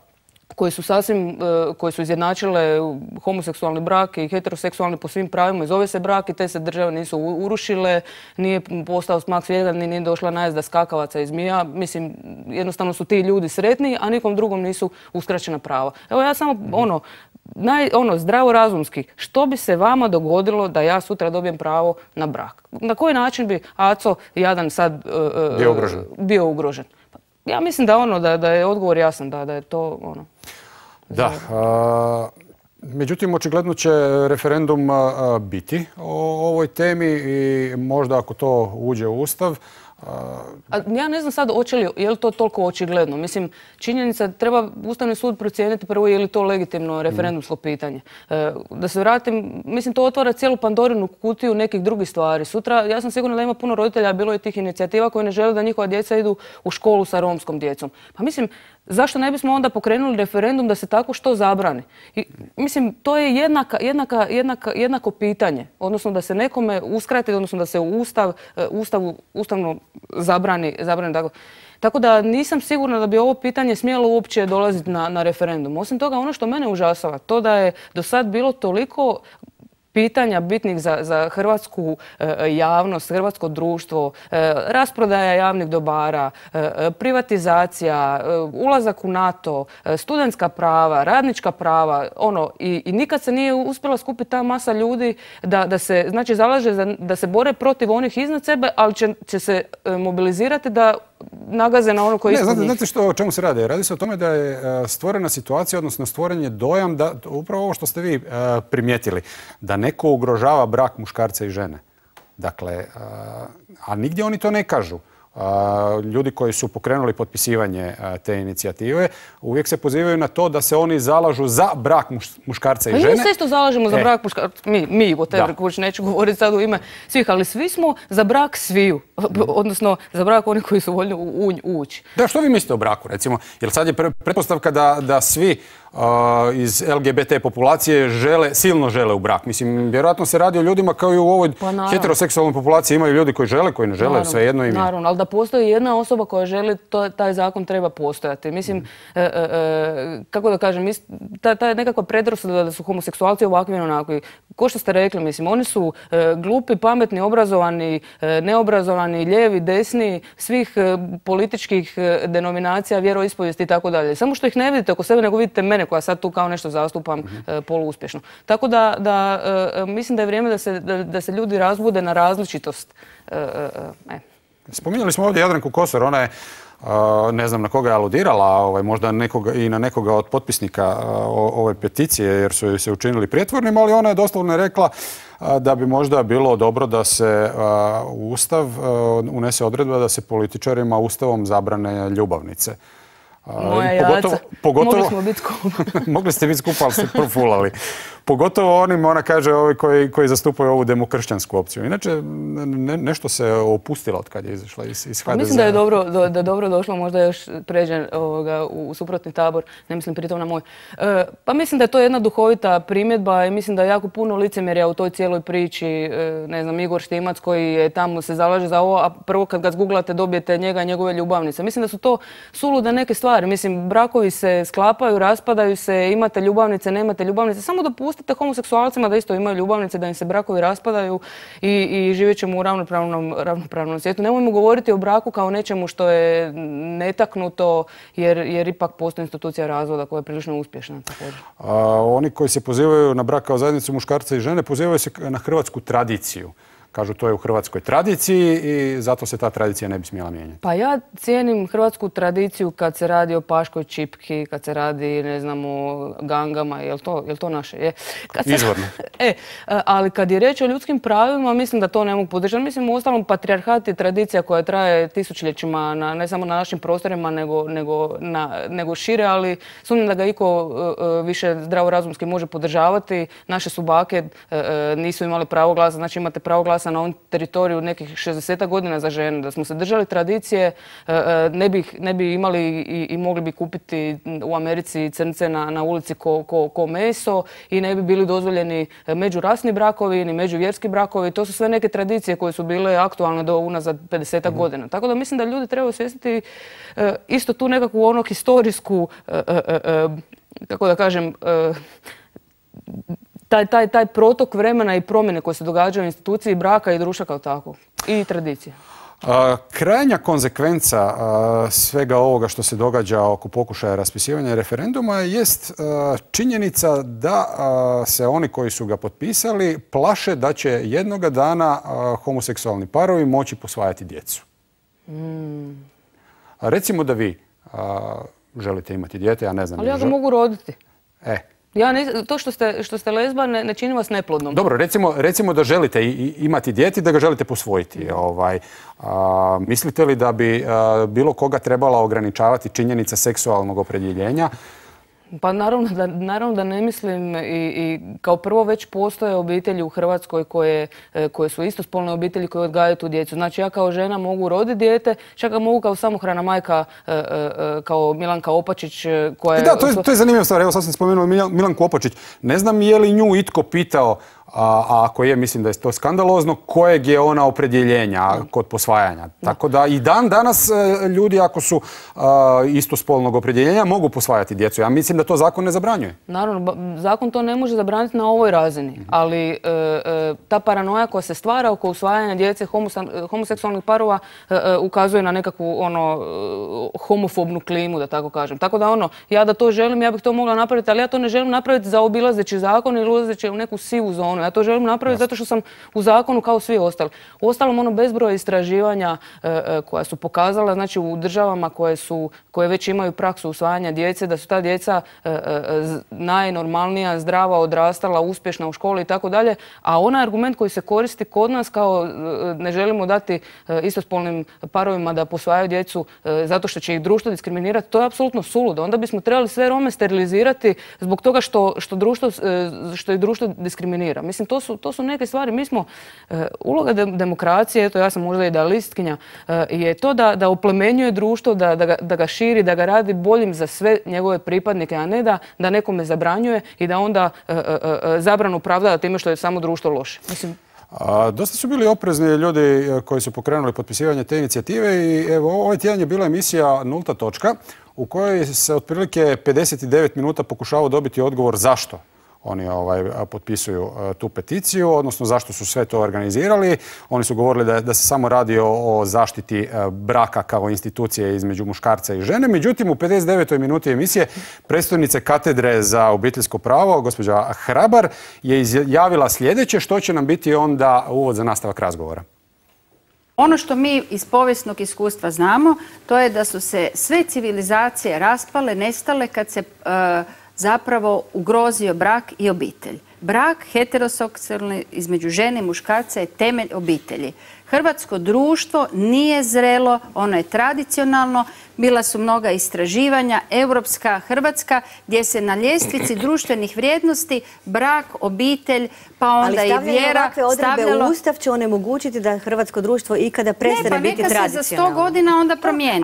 koji su sasvim, koji su izjednačile homoseksualni brak i heteroseksualni po svim pravima i zove se brak i te se države nisu urušile, nije postao smak svijeta, nije došla najezda skakavaca i zmija. Mislim, jednostavno su ti ljudi sretni, a nikom drugom nisu uskraćena prava. Evo ja samo, ono, naj, ono, zdravo razumski, što bi se vama dogodilo da ja sutra dobijem pravo na brak? Na koji način bi Aco jadan sad uh,
bio ugrožen?
Bio ugrožen? Ja mislim da ono, da, da je odgovor jasan, da, da je to ono...
Da. A, međutim, očigledno će referendum a, biti o ovoj temi i možda ako to uđe u Ustav... A...
A ja ne znam sad hoće li, je li to toliko očigledno. Mislim, činjenica treba Ustavni sud procijeniti prvo je li to legitimno referendumsko pitanje. E, da se vratim, mislim to otvara cijelu Pandorinu kutiju nekih drugih stvari. Sutra, ja sam sigurna da ima puno roditelja, bilo je tih inicijativa koje ne žele da njihova djeca idu u školu sa romskom djecom. Pa mislim, zašto ne bismo onda pokrenuli referendum da se tako što zabrani? I, mislim, to je jednaka, jednaka, jednaka, jednako pitanje. Odnosno da se nekome uskrati, odnosno da se u Ustav, Ustavu, ustavno zabrani, zabrani tako. Tako da nisam sigurna da bi ovo pitanje smjelo uopće dolaziti na, na referendum. Osim toga, ono što mene užasava, to da je do sad bilo toliko pitanja bitnih za, za hrvatsku e, javnost, hrvatsko društvo, e, rasprodaja javnih dobara, e, privatizacija, e, ulazak u NATO, e, studentska prava, radnička prava, ono, i, i nikad se nije uspjela skupiti ta masa ljudi da, da se, znači, zalaže za, da se bore protiv onih iznad sebe, ali će, će se e, mobilizirati da nagaze na ono koji je ispod njih.
Znate što, o čemu se radi? Radi se o tome da je stvorena situacija, odnosno stvoren je dojam da, upravo ovo što ste vi uh, primijetili, da neko ugrožava brak muškarca i žene. Dakle, uh, a nigdje oni to ne kažu. Uh, ljudi koji su pokrenuli potpisivanje uh, te inicijative uvijek se pozivaju na to da se oni zalažu za brak muš, muškarca i žene.
Mi se isto zalažemo za
e.
brak muškarca. Mi, mi o tebi, kuć, neću govoriti sad u ime svih, ali svi smo za brak sviju. Odnosno, za brak oni koji su voljni u, u, ući.
Da, što vi mislite o braku, recimo? Jer sad je pre, pretpostavka da, da svi uh, iz L G B T populacije žele, silno žele u brak. Mislim, vjerojatno se radi o ljudima kao i u ovoj pa, heteroseksualnoj populaciji. Imaju ljudi koji žele, koji ne žele, naravno, svejedno im je.
Naravno, ali da postoji jedna osoba koja želi, to, taj zakon treba postojati. Mislim, mm. e, e, kako da kažem, ta, ta nekakva predrasuda da su homoseksualci ovakvi i onakvi. Ko što ste rekli, mislim, oni su e, glupi, pametni, obrazovani, e, neobrazovani, lijevi, desni, svih e, političkih e, denominacija, vjeroispovijesti i tako dalje. Samo što ih ne vidite oko sebe, nego vidite mene koja sad tu kao nešto zastupam mm-hmm. e, poluuspješno. Tako da, da e, mislim da je vrijeme da se, da, da se ljudi razbude na različitost. E, e,
Spominjali smo ovdje Jadranku Kosor, ona je, ne znam na koga je aludirala, ovaj, možda nekoga, i na nekoga od potpisnika ove peticije jer su joj se učinili prijetvornim, ali ona je doslovno rekla da bi možda bilo dobro da se u Ustav unese odredba da se političarima Ustavom zabrane ljubavnice.
Moja jaca.
Pogotovo,
mogli smo biti skupa.
mogli ste biti skupa, ali ste profulali. Pogotovo onim, ona kaže, ovi koji, koji zastupaju ovu demokršćansku opciju. Inače, ne, nešto se opustilo od kad je izašla iz, iz H D Z-a.
Mislim da je dobro, do, da dobro došlo, možda još pređe ovoga, u, u suprotni tabor, ne mislim pritom na moj. E, pa mislim da je to jedna duhovita primjedba i mislim da je jako puno licemjerja u toj cijeloj priči. E, ne znam, Igor Štimac koji je tamo se zalaže za ovo, a prvo kad ga zguglate dobijete njega i njegove ljubavnice. Mislim da su to sulude neke stvari. Mislim, brakovi se sklapaju, raspadaju se, imate ljubavnice, nemate ljubavnice. Samo dopustite homoseksualcima da isto imaju ljubavnice, da im se brakovi raspadaju i, i živjet ćemo u ravnopravnom, ravnopravnom svijetu. Nemojmo govoriti o braku kao nečemu što je netaknuto, jer, jer ipak postoji institucija razvoda koja je prilično uspješna. Također.
A, oni koji se pozivaju na brak kao zajednicu muškarca i žene pozivaju se na hrvatsku tradiciju. Kažu to je u hrvatskoj tradiciji i zato se ta tradicija ne bi smjela mijenjati.
Pa ja cijenim hrvatsku tradiciju kad se radi o paškoj čipki, kad se radi, ne znam, o gangama, je li to, je li to naše? Je. Kad se...
Izvorno.
E, ali kad je riječ o ljudskim pravima, mislim da to ne mogu podržati. Mislim, u ostalom, patrijarhat je tradicija koja traje tisućljećima, na, ne samo na našim prostorima, nego, nego, na, nego šire, ali sumnjam da ga iko uh, više zdravorazumski može podržavati. Naše su bake uh, nisu imali pravo glasa, znači imate pravo glasa opasan na ovom teritoriju nekih šezdeset godina za žene. Da smo se držali tradicije, ne bi, ne bi imali i, i mogli bi kupiti u Americi crnce na, na ulici ko, ko, ko meso i ne bi bili dozvoljeni međurasni brakovi ni međuvjerski brakovi. To su sve neke tradicije koje su bile aktualne do unazad pedeset mm. godina. Tako da mislim da ljudi trebaju osvijestiti isto tu nekakvu ono historijsku, kako da kažem, Taj, taj, taj protok vremena i promjene koje se događaju u instituciji braka i društva kao tako. I tradicije.
A, krajnja konzekvenca a, svega ovoga što se događa oko pokušaja raspisivanja referenduma jest a, činjenica da a, se oni koji su ga potpisali plaše da će jednoga dana a, homoseksualni parovi moći posvajati djecu. Mm. A recimo da vi a, želite imati dijete, ja ne znam.
Ali ja ga žel... mogu roditi.
E.
Ja ne, to što ste, što ste lezba ne, ne čini vas neplodnom.
Dobro, recimo, recimo da želite i, i imati dijete, da ga želite posvojiti. Mm. Ovaj, a, mislite li da bi a, bilo koga trebala ograničavati činjenica seksualnog opredjeljenja?
Pa naravno da, naravno da ne mislim i, i kao prvo već postoje obitelji u Hrvatskoj koje, koje su istospolne obitelji koje odgajaju tu djecu. Znači ja kao žena mogu roditi dijete, čak ga mogu kao samohrana majka kao Milanka Opačić koja je...
Da, to je, to je zanimljiva stvar. Evo sad sam spomenuo Milanku Opačić. Ne znam je li nju itko pitao, a, a ako je, mislim da je to skandalozno, kojeg je ona opredjeljenja kod posvajanja. Tako da i dan danas ljudi ako su a, istospolnog opredjeljenja mogu posvajati djecu. Ja mislim da to zakon ne zabranjuje.
Naravno, zakon to ne može zabraniti na ovoj razini, mm-hmm. ali e, e, ta paranoja koja se stvara oko usvajanja djece homoseksualnih parova e, e, ukazuje na nekakvu ono homofobnu klimu, da tako kažem. Tako da ono, ja da to želim, ja bih to mogla napraviti, ali ja to ne želim napraviti zaobilazeći zakon ili ulazeći u neku sivu zonu. Ja to želim napraviti zato što sam u zakonu kao svi ostali. Uostalom, ono bezbroj istraživanja e, e, koja su pokazala, znači u državama koje, su, koje već imaju praksu usvajanja djece, da su ta djeca e, e, najnormalnija, zdrava, odrastala, uspješna u školi i tako dalje. A onaj argument koji se koristi kod nas kao e, ne želimo dati e, istospolnim parovima da posvajaju djecu e, zato što će ih društvo diskriminirati, to je apsolutno suludo. Onda bismo trebali sve Rome sterilizirati zbog toga što, što, društvo, e, što ih društvo diskriminira. Mislim, to su, to su neke stvari. Mi smo, uh, uloga de demokracije, eto ja sam možda idealistkinja, uh, je to da, da oplemenjuje društvo, da, da, ga, da ga širi, da ga radi boljim za sve njegove pripadnike, a ne da, da nekome zabranjuje i da onda uh, uh, uh, zabranu pravda time što je samo društvo loše. Mislim,
A, dosta su bili oprezni ljudi koji su pokrenuli potpisivanje te inicijative i evo ovaj tjedan je bila emisija Nulta točka u kojoj se otprilike pedeset devet minuta pokušavao dobiti odgovor zašto oni ovaj, potpisuju uh, tu peticiju, odnosno zašto su sve to organizirali. Oni su govorili da, da se samo radi o, o zaštiti uh, braka kao institucije između muškarca i žene. Međutim, u pedeset devetoj minuti emisije predstojnice katedre za obiteljsko pravo, gospođa Hrabar, je izjavila sljedeće, što će nam biti onda uvod za nastavak razgovora.
Ono što mi iz povijesnog iskustva znamo, to je da su se sve civilizacije raspale, nestale kad se uh, zapravo ugrozio brak i obitelj. Brak heteroseksualni između žene i muškarca je temelj obitelji. Hrvatsko društvo nije zrelo, ono je tradicionalno, bila su mnoga istraživanja, europska, hrvatska, gdje se na ljestvici društvenih vrijednosti brak, obitelj, pa onda i vjera
stavljalo... Ali ovakve odredbe u Ustav će onemogućiti da hrvatsko društvo ikada prestane biti tradicionalno.
Ne, pa neka se za sto godina onda promijeni.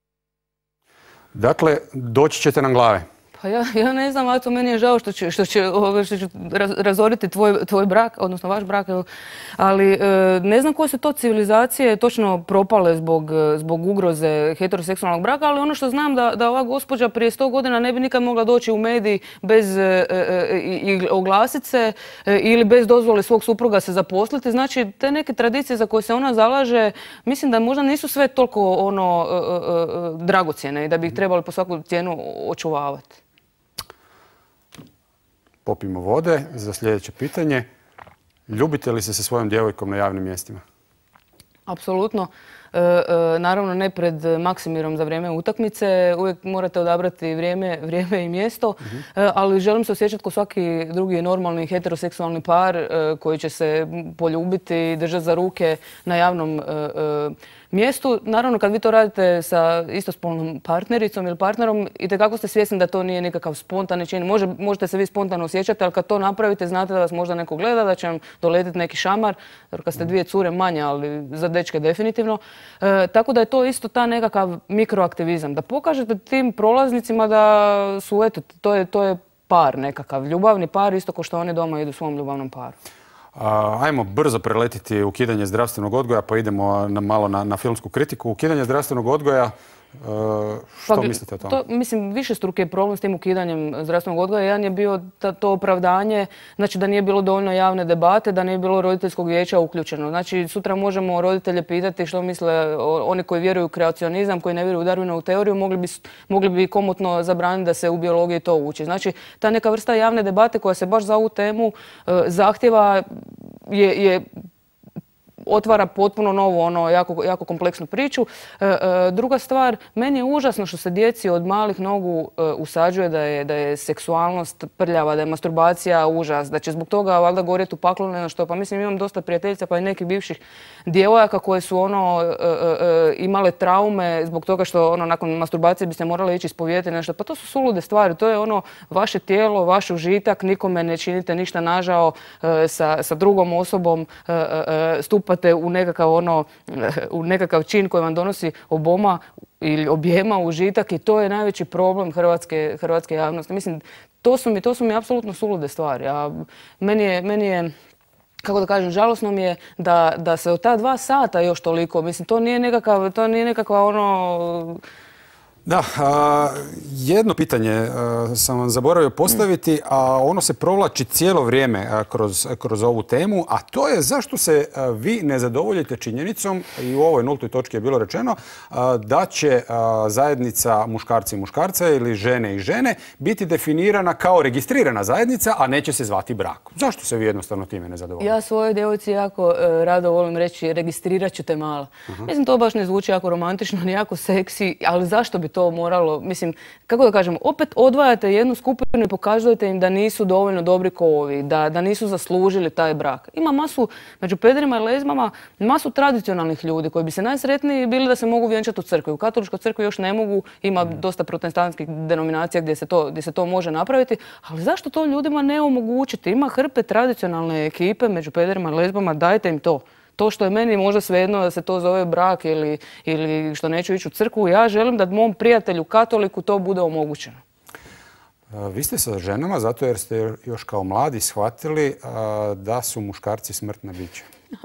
Dakle, doći ćete na glave.
Pa ja, ja ne znam, Aco, meni je žao što će, što će, što će razoriti tvoj, tvoj brak, odnosno vaš brak, ali e, ne znam koje su to civilizacije točno propale zbog, zbog ugroze heteroseksualnog braka, ali ono što znam da, da ova gospođa prije sto godina ne bi nikad mogla doći u mediji bez e, e, i oglasiti se e, ili bez dozvole svog supruga se zaposliti. Znači, te neke tradicije za koje se ona zalaže, mislim da možda nisu sve toliko ono, e, e, dragocjene i da bi ih trebali po svaku cijenu očuvavati.
Popimo vode za sljedeće pitanje. Ljubite li se sa svojom djevojkom na javnim mjestima?
Apsolutno. naravno ne pred Maksimirom za vrijeme utakmice, uvijek morate odabrati vrijeme, vrijeme i mjesto, ali želim se osjećati kao svaki drugi normalni heteroseksualni par koji će se poljubiti i držati za ruke na javnom mjestu. Naravno, kad vi to radite sa istospolnom partnericom ili partnerom, itekako ste svjesni da to nije nekakav spontani čin. Može, možete se vi spontano osjećati, ali kad to napravite, znate da vas možda neko gleda, da će vam doletiti neki šamar, jer kad ste dvije cure manje, ali za dečke definitivno. E, tako da je to isto ta nekakav mikroaktivizam. Da pokažete tim prolaznicima da su, eto, to je, to je par nekakav, ljubavni par, isto kao što oni doma idu svom ljubavnom paru.
Ajmo brzo preletiti ukidanje zdravstvenog odgoja, pa idemo na, malo na, na filmsku kritiku. Ukidanje zdravstvenog odgoja, što pa, mislite o tome?
To, mislim, više struke je problem s tim ukidanjem zdravstvenog odgoja. Jedan je bio ta, to opravdanje, znači da nije bilo dovoljno javne debate, da nije bilo roditeljskog vijeća uključeno. Znači, sutra možemo roditelje pitati što misle oni koji vjeruju u kreacionizam, koji ne vjeruju u Darwinovu teoriju, mogli bi, mogli bi komotno zabraniti da se u biologiji to uči. Znači, ta neka vrsta javne debate koja se baš za ovu temu zahtjeva je, je otvara potpuno novu, ono, jako, jako kompleksnu priču. E, e, druga stvar, meni je užasno što se djeci od malih nogu e, usađuje da je, da je seksualnost prljava, da je masturbacija užas, da će zbog toga valjda gorjeti u paklu, ne znam što. Pa mislim, imam dosta prijateljica pa i nekih bivših djevojaka koje su ono, e, e, imale traume zbog toga što ono, nakon masturbacije bi se morale ići ispovijeti nešto. Pa to su sulude stvari, to je ono vaše tijelo, vaš užitak, nikome ne činite ništa nažao e, sa, sa drugom osobom, e, e, stupate u nekakav, ono, u nekakav čin koji vam donosi oboma ili objema užitak i to je najveći problem hrvatske, hrvatske javnosti. Mislim, to su mi, to su mi apsolutno sulude stvari. A meni je, meni je kako da kažem, žalosno mi je da, da se od ta dva sata još toliko, mislim, to nije nekakav, to nije nekakva ono...
Da, a, jedno pitanje a, sam vam zaboravio postaviti, a ono se provlači cijelo vrijeme a, kroz, kroz ovu temu, a to je zašto se a, vi ne zadovoljite činjenicom, i u ovoj nultoj točki je bilo rečeno, a, da će a, zajednica muškarci i muškarca ili žene i žene biti definirana kao registrirana zajednica, a neće se zvati brak. Zašto se vi jednostavno time ne zadovoljite?
Ja svojoj djevojci jako e, rado volim reći registrirat ću te malo. Uh-huh. Mislim, to baš ne zvuči jako romantično, ni jako seksi, ali zašto bi to moralo, mislim, kako da kažem, opet odvajate jednu skupinu i pokazujete im da nisu dovoljno dobri ko ovi, da, da nisu zaslužili taj brak. Ima masu, među pederima i lezbama, masu tradicionalnih ljudi koji bi se najsretniji bili da se mogu vjenčati u crkvi. U katoličkoj crkvi još ne mogu, ima dosta protestantskih denominacija gdje se to, gdje se to može napraviti, ali zašto to ljudima ne omogućiti? Ima hrpe tradicionalne ekipe među pederima i lezbama, dajte im to. To što je meni možda svejedno da se to zove brak ili, ili što neću ići u crkvu, ja želim da mom prijatelju katoliku to bude omogućeno.
Vi ste sa ženama zato jer ste još kao mladi shvatili da su muškarci smrtna bića.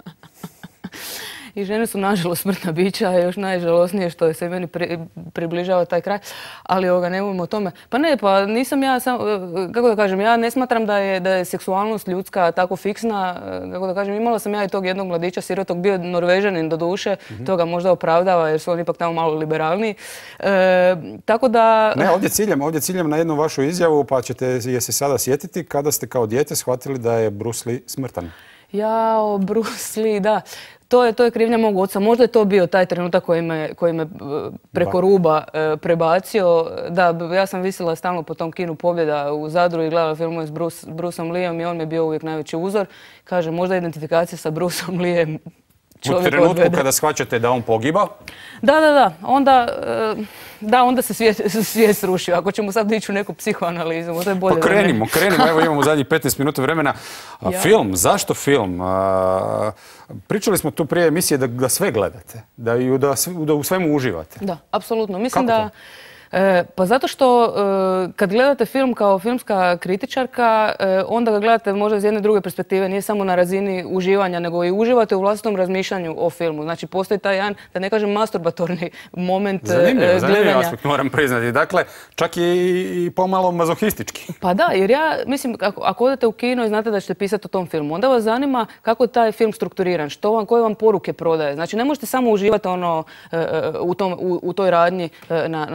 I žene su nažalost smrtna bića, a još najžalosnije što se meni pri, približava taj kraj. Ali ovoga, nemojmo o tome. Pa ne, pa nisam ja, sam, kako da kažem, ja ne smatram da je, da je seksualnost ljudska tako fiksna. Kako da kažem, imala sam ja i tog jednog mladića, sirotog, bio Norvežanin do duše, mm-hmm. to ga možda opravdava jer su oni ipak tamo malo liberalniji. E, tako da...
Ne, ovdje ciljam, ovdje ciljam na jednu vašu izjavu, pa ćete je se sada sjetiti kada ste kao dijete shvatili da je Bruce Lee smrtan.
Jao, Bruce Lee, da. To je, to je krivnja mog oca. Možda je to bio taj trenutak koji me, koji me preko ruba e, prebacio. Da, ja sam visila stalno po tom kinu Pobjeda u Zadru i gledala filmove s Bruce, Bruceom Leeom i on mi je bio uvijek najveći uzor. Kaže, možda identifikacija sa Bruceom Leeom čovjek odvede.
U trenutku kada shvaćate da on pogiba?
Da, da, da. Onda, da, onda se svijet, svijet srušio. Ako ćemo sad ići u neku psihoanalizu, možda je bolje.
Pa krenimo, krenimo. Evo imamo zadnjih petnaest minuta vremena. Ja. Film, zašto film? A, pričali smo tu prije emisije da, da sve gledate, da, da, da u svemu uživate.
Da, apsolutno. Mislim
Kako
da... To? E, pa zato što e, kad gledate film kao filmska kritičarka, e, onda ga gledate možda iz jedne druge perspektive, nije samo na razini uživanja, nego i uživate u vlastitom razmišljanju o filmu. Znači, postoji taj jedan, da ne kažem, masturbatorni moment
zanimljiv,
gledanja.
Zanimljiv aspekt, moram priznati. Dakle, čak i, i pomalo mazohistički.
Pa da, jer ja mislim, ako, ako odete u kino i znate da ćete pisati o tom filmu, onda vas zanima kako je taj film strukturiran, što vam, koje vam poruke prodaje. Znači, ne možete samo uživati ono, e, u, tom, u, u toj radnji e, na, na, na nekakav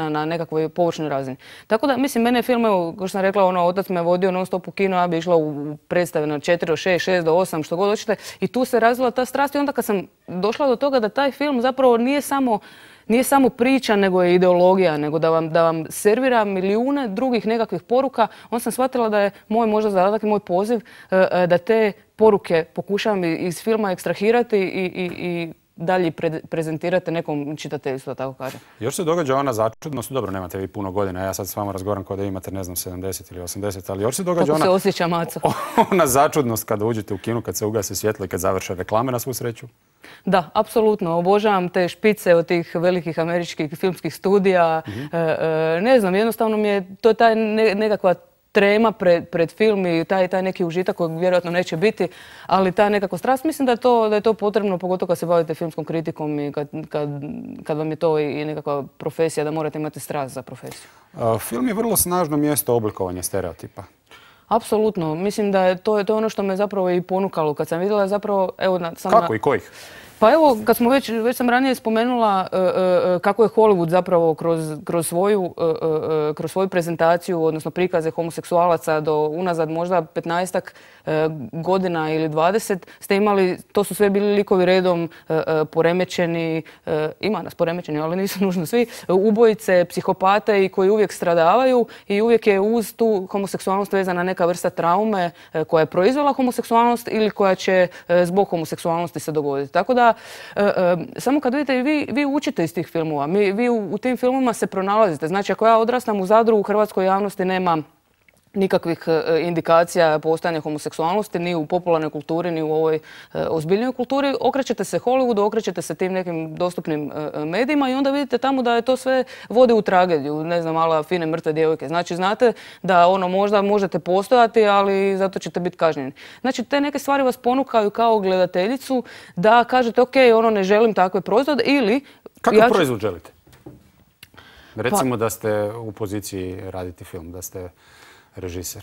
nekakvoj površnoj razini. Tako da, mislim, mene je film, evo, kao što sam rekla, ono, otac me vodio non stop u kino, ja bi išla u predstave na četiri do šest, šest do osam, što god hoćete. I tu se razvila ta strast i onda kad sam došla do toga da taj film zapravo nije samo Nije samo priča, nego je ideologija, nego da vam, da vam servira milijune drugih nekakvih poruka. Onda sam shvatila da je moj možda zadatak i moj poziv da te poruke pokušavam iz filma ekstrahirati i, i, i dalje pre, prezentirate nekom čitateljstvu, da tako kažem.
Još se događa ona začudnost, dobro, nemate vi puno godina, ja sad s vama razgovaram kao da imate, ne znam, sedamdeset ili osamdeset, ali još se događa
Kako
ona...
se osjeća, Maco?
Ona začudnost kada uđete u kinu, kad se ugase svjetlo i kad završe reklame, na svu sreću.
Da, apsolutno. Obožavam te špice od tih velikih američkih filmskih studija.
Mm-hmm.
e, e, ne znam, jednostavno mi je to taj ne, nekakva trema pred, pred film i taj, taj neki užitak kojeg vjerojatno neće biti, ali ta nekakva strast, mislim da je to, da je to potrebno, pogotovo kad se bavite filmskom kritikom i kad, kad, kad vam je to i nekakva profesija, da morate imati strast za profesiju.
Uh, film je vrlo snažno mjesto oblikovanja stereotipa.
Apsolutno. Mislim da je to, to je ono što me zapravo i ponukalo. Kad sam vidjela zapravo... Evo, sam
Kako
na...
i kojih?
Pa evo, kad smo već, već sam ranije spomenula uh, uh, kako je Hollywood zapravo kroz, kroz, svoju, uh, uh, kroz svoju prezentaciju, odnosno prikaze homoseksualaca do unazad možda petnaestak uh, godina ili dvadeset, ste imali, to su sve bili likovi redom uh, uh, poremećeni, uh, ima nas poremećeni, ali nisu nužno svi, uh, ubojice, psihopate i koji uvijek stradavaju i uvijek je uz tu homoseksualnost vezana neka vrsta traume uh, koja je proizvela homoseksualnost ili koja će uh, zbog homoseksualnosti se dogoditi. Tako da E, e, samo kad vidite, vi, vi učite iz tih filmova, mi, vi u, u tim filmovima se pronalazite. Znači, ako ja odrastam u Zadru, u hrvatskoj javnosti nema nikakvih e, indikacija postojanja homoseksualnosti, ni u popularnoj kulturi, ni u ovoj e, ozbiljnoj kulturi, okrećete se Hollywoodu, okrećete se tim nekim dostupnim e, medijima i onda vidite tamo da je to sve vodi u tragediju, ne znam, ala fine mrtve djevojke. Znači, znate da ono možda možete postojati, ali zato ćete biti kažnjeni. Znači, te neke stvari vas ponukaju kao gledateljicu da kažete, ok, ono ne želim takve proizvode ili...
Kakav
ja ću...
proizvod želite? Recimo pa... da ste u poziciji raditi film, da ste režiser.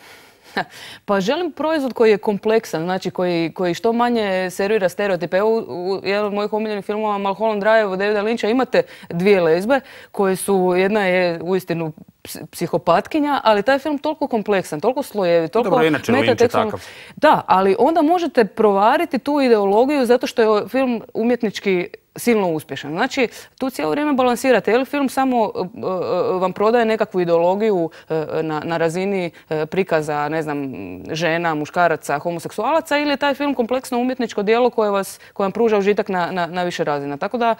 Pa želim proizvod koji je kompleksan, znači koji, koji što manje servira stereotipe. Evo u jedan od mojih omiljenih filmova Mulholland Drive od Davida Lyncha imate dvije lezbe koje su, jedna je uistinu psihopatkinja, ali taj film toliko kompleksan, toliko slojevi, toliko
Dobro, inače Lynch je takav.
Da, ali onda možete provariti tu ideologiju zato što je film umjetnički silno uspješan. Znači, tu cijelo vrijeme balansirate. Je li film samo uh, uh, vam prodaje nekakvu ideologiju uh, na, na razini uh, prikaza, ne znam, žena, muškaraca, homoseksualaca ili je taj film kompleksno umjetničko djelo koje, vas, koje vam pruža užitak na, na, na više razina. Tako da,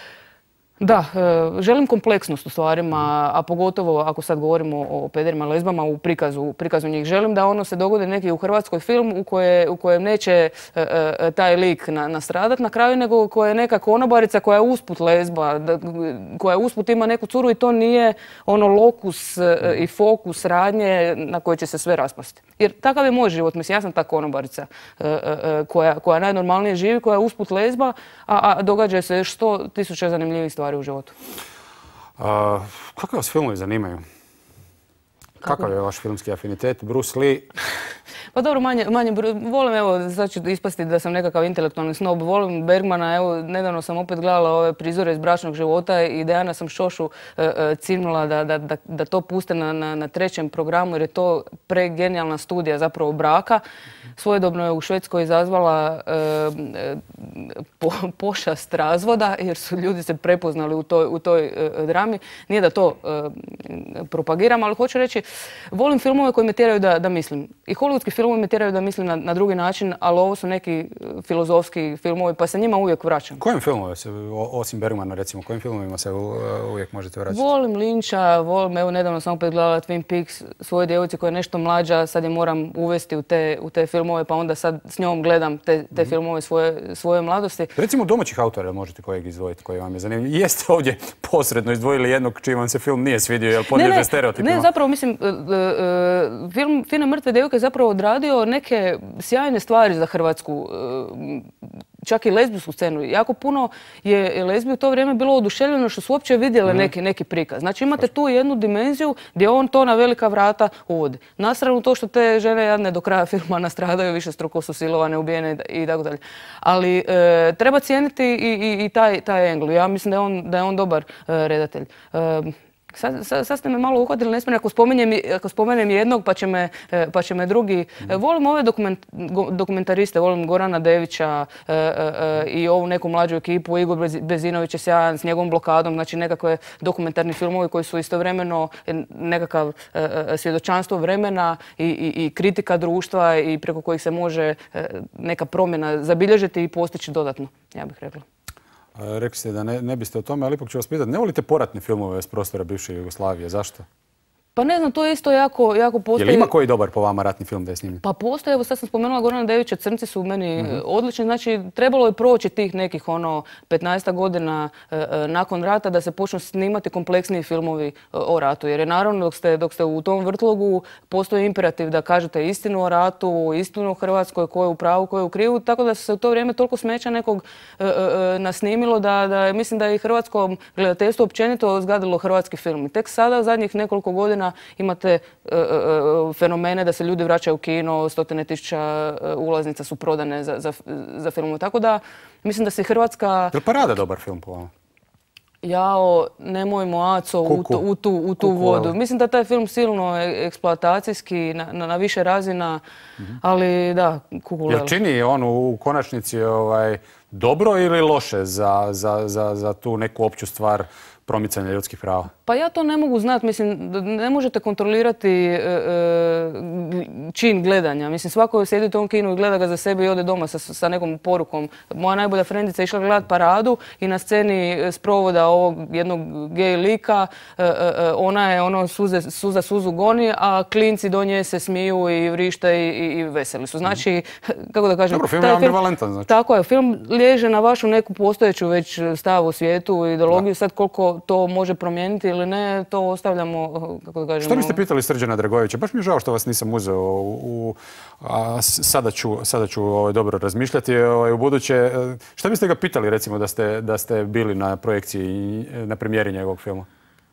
da, želim kompleksnost u stvarima, a pogotovo ako sad govorimo o pederima, lezbama u prikazu, prikazu njih. Želim da ono se dogodi neki u Hrvatskoj film u, koje, u kojem neće uh, taj lik na, nastradat na kraju, nego koja je neka konobarica koja je usput lezba, da, koja usput ima neku curu i to nije ono lokus uh, i fokus radnje na koje će se sve raspasti. Jer takav je moj život, mislim, ja sam ta konobarica uh, uh, koja, koja najnormalnije živi, koja je usput lezba, a, a događa se još sto tisuća zanimljivih stvari u životu.
Uh, kakve vas filmovi zanimaju? Kakav je vaš filmski afinitet? Bruce Lee?
Pa dobro, manje, manje, volim, evo, sad ću ispasti da sam nekakav intelektualni snob, volim Bergmana, evo, nedavno sam opet gledala ove prizore iz bračnog života i Dejana sam Šošu e, e, ciljnula da, da, da, da to puste na, na, na trećem programu jer je to pregenijalna studija zapravo braka. Svojedobno je u Švedskoj izazvala e, e, po, pošast razvoda jer su ljudi se prepoznali u toj, u toj e, drami. Nije da to e, propagiram, ali hoću reći, volim filmove koji me tjeraju da, da mislim. I hollywoodski filmovi me tjeraju da mislim na, na drugi način, ali ovo su neki filozofski filmovi, pa se njima uvijek vraćam.
Kojim filmovima se, osim Bergmana recimo, kojim filmovima se uvijek možete vraćati?
Volim Lyncha, volim, evo nedavno sam opet gledala Twin Peaks, svoje djevojci koja je nešto mlađa, sad je moram uvesti u te, u te filmove, pa onda sad s njom gledam te, te mm-hmm. filmove svoje, svoje mladosti.
Recimo domaćih autora možete kojeg izdvojiti, koji vam je zanimljiv. Jeste ovdje posredno izdvojili jednog čiji vam se film nije svidio, jel podliježe stereotipima?
Ne, zapravo mislim, uh, uh, film Fine mrtve djevojke je zapravo odradio neke sjajne stvari za Hrvatsku, uh, čak i lezbijsku scenu. Jako puno je lezbi u to vrijeme bilo oduševljeno što su uopće vidjele mm. neki, neki prikaz. Znači imate tu jednu dimenziju gdje on to na velika vrata uvodi. Na stranu to što te žene jadne do kraja filma nastradaju, više struko su silovane, ubijene i tako dalje. Ali e, treba cijeniti i, i, i taj, taj engl. Ja mislim da je on, da je on dobar e, redatelj. E, Sad, sad, sad ste me malo uhvatili, ne smijem, ako spomenem, ako spomenem jednog pa će me, pa će me drugi. Mm. Volim ove dokument, dokumentariste, volim Gorana Devića e, e, i ovu neku mlađu ekipu. Igor Bezinović je sjajan s njegovom blokadom, znači nekakve dokumentarni filmovi koji su istovremeno nekakav e, svjedočanstvo vremena i, i, i kritika društva i preko kojih se može e, neka promjena zabilježiti i postići dodatno, ja bih rekla.
Rekli ste da ne, ne biste o tome, ali ipak ću vas pitati, ne volite poratne filmove s prostora bivše Jugoslavije, zašto?
Pa ne znam, to je isto jako, jako postoji...
Je li ima koji dobar po vama ratni film da je snimljen?
Pa postoji, evo sad sam spomenula Gorana Devića, Crnci su meni uh-huh. odlični, znači trebalo je proći tih nekih ono petnaest godina e, e, nakon rata da se počnu snimati kompleksniji filmovi e, o ratu. Jer je naravno dok ste, dok ste u tom vrtlogu postoji imperativ da kažete istinu o ratu, istinu o Hrvatskoj, ko je u pravu, ko je u krivu, tako da se u to vrijeme toliko smeća nekog e, e, nasnimilo da, da mislim da je i hrvatsko gledateljstvo općenito zgadilo hrvatski film. I tek sada, zadnjih nekoliko godina imate uh, uh, fenomene da se ljudi vraćaju u kino, stotine tisuća uh, ulaznica su prodane za, za, za filmove. Tako da mislim da se Hrvatska...
Je li Parada dobar film po vama?
Jao, nemojmo Aco u, tu, u tu, u tu
Kuku,
vodu.
ali.
Mislim da taj film silno eksploatacijski na, na, na više razina, mm-hmm. ali da, kuku.
Jel čini on u konačnici ovaj, dobro ili loše za, za, za, za tu neku opću stvar promicanja ljudskih prava?
Pa ja to ne mogu znati. Mislim, ne možete kontrolirati e, e, čin gledanja. Mislim, svako sjedi u tom kinu i gleda ga za sebe i ode doma sa, sa nekom porukom. Moja najbolja frendica je išla gledat Paradu i na sceni sprovoda ovog jednog gej lika e, e, ona je ono suze, suza suzu goni, a klinci do nje se smiju i vrište i, i, i veseli su. Znači, kako da kažem...
Dobro, film je ambivalentan. Znači.
Tako je. Film liježe na vašu neku postojeću već stavu u svijetu, ideologiju. Da. Sad koliko to može promijeniti ili ne, to ostavljamo, kako da kažemo...
Što biste pitali Srđana Dragojevića? Baš mi je žao što vas nisam uzeo u... u a, sada ću, sada ću ovaj, dobro razmišljati ovaj, u buduće. Što biste ga pitali, recimo, da ste, da ste bili na projekciji, na premijeri njegovog filma?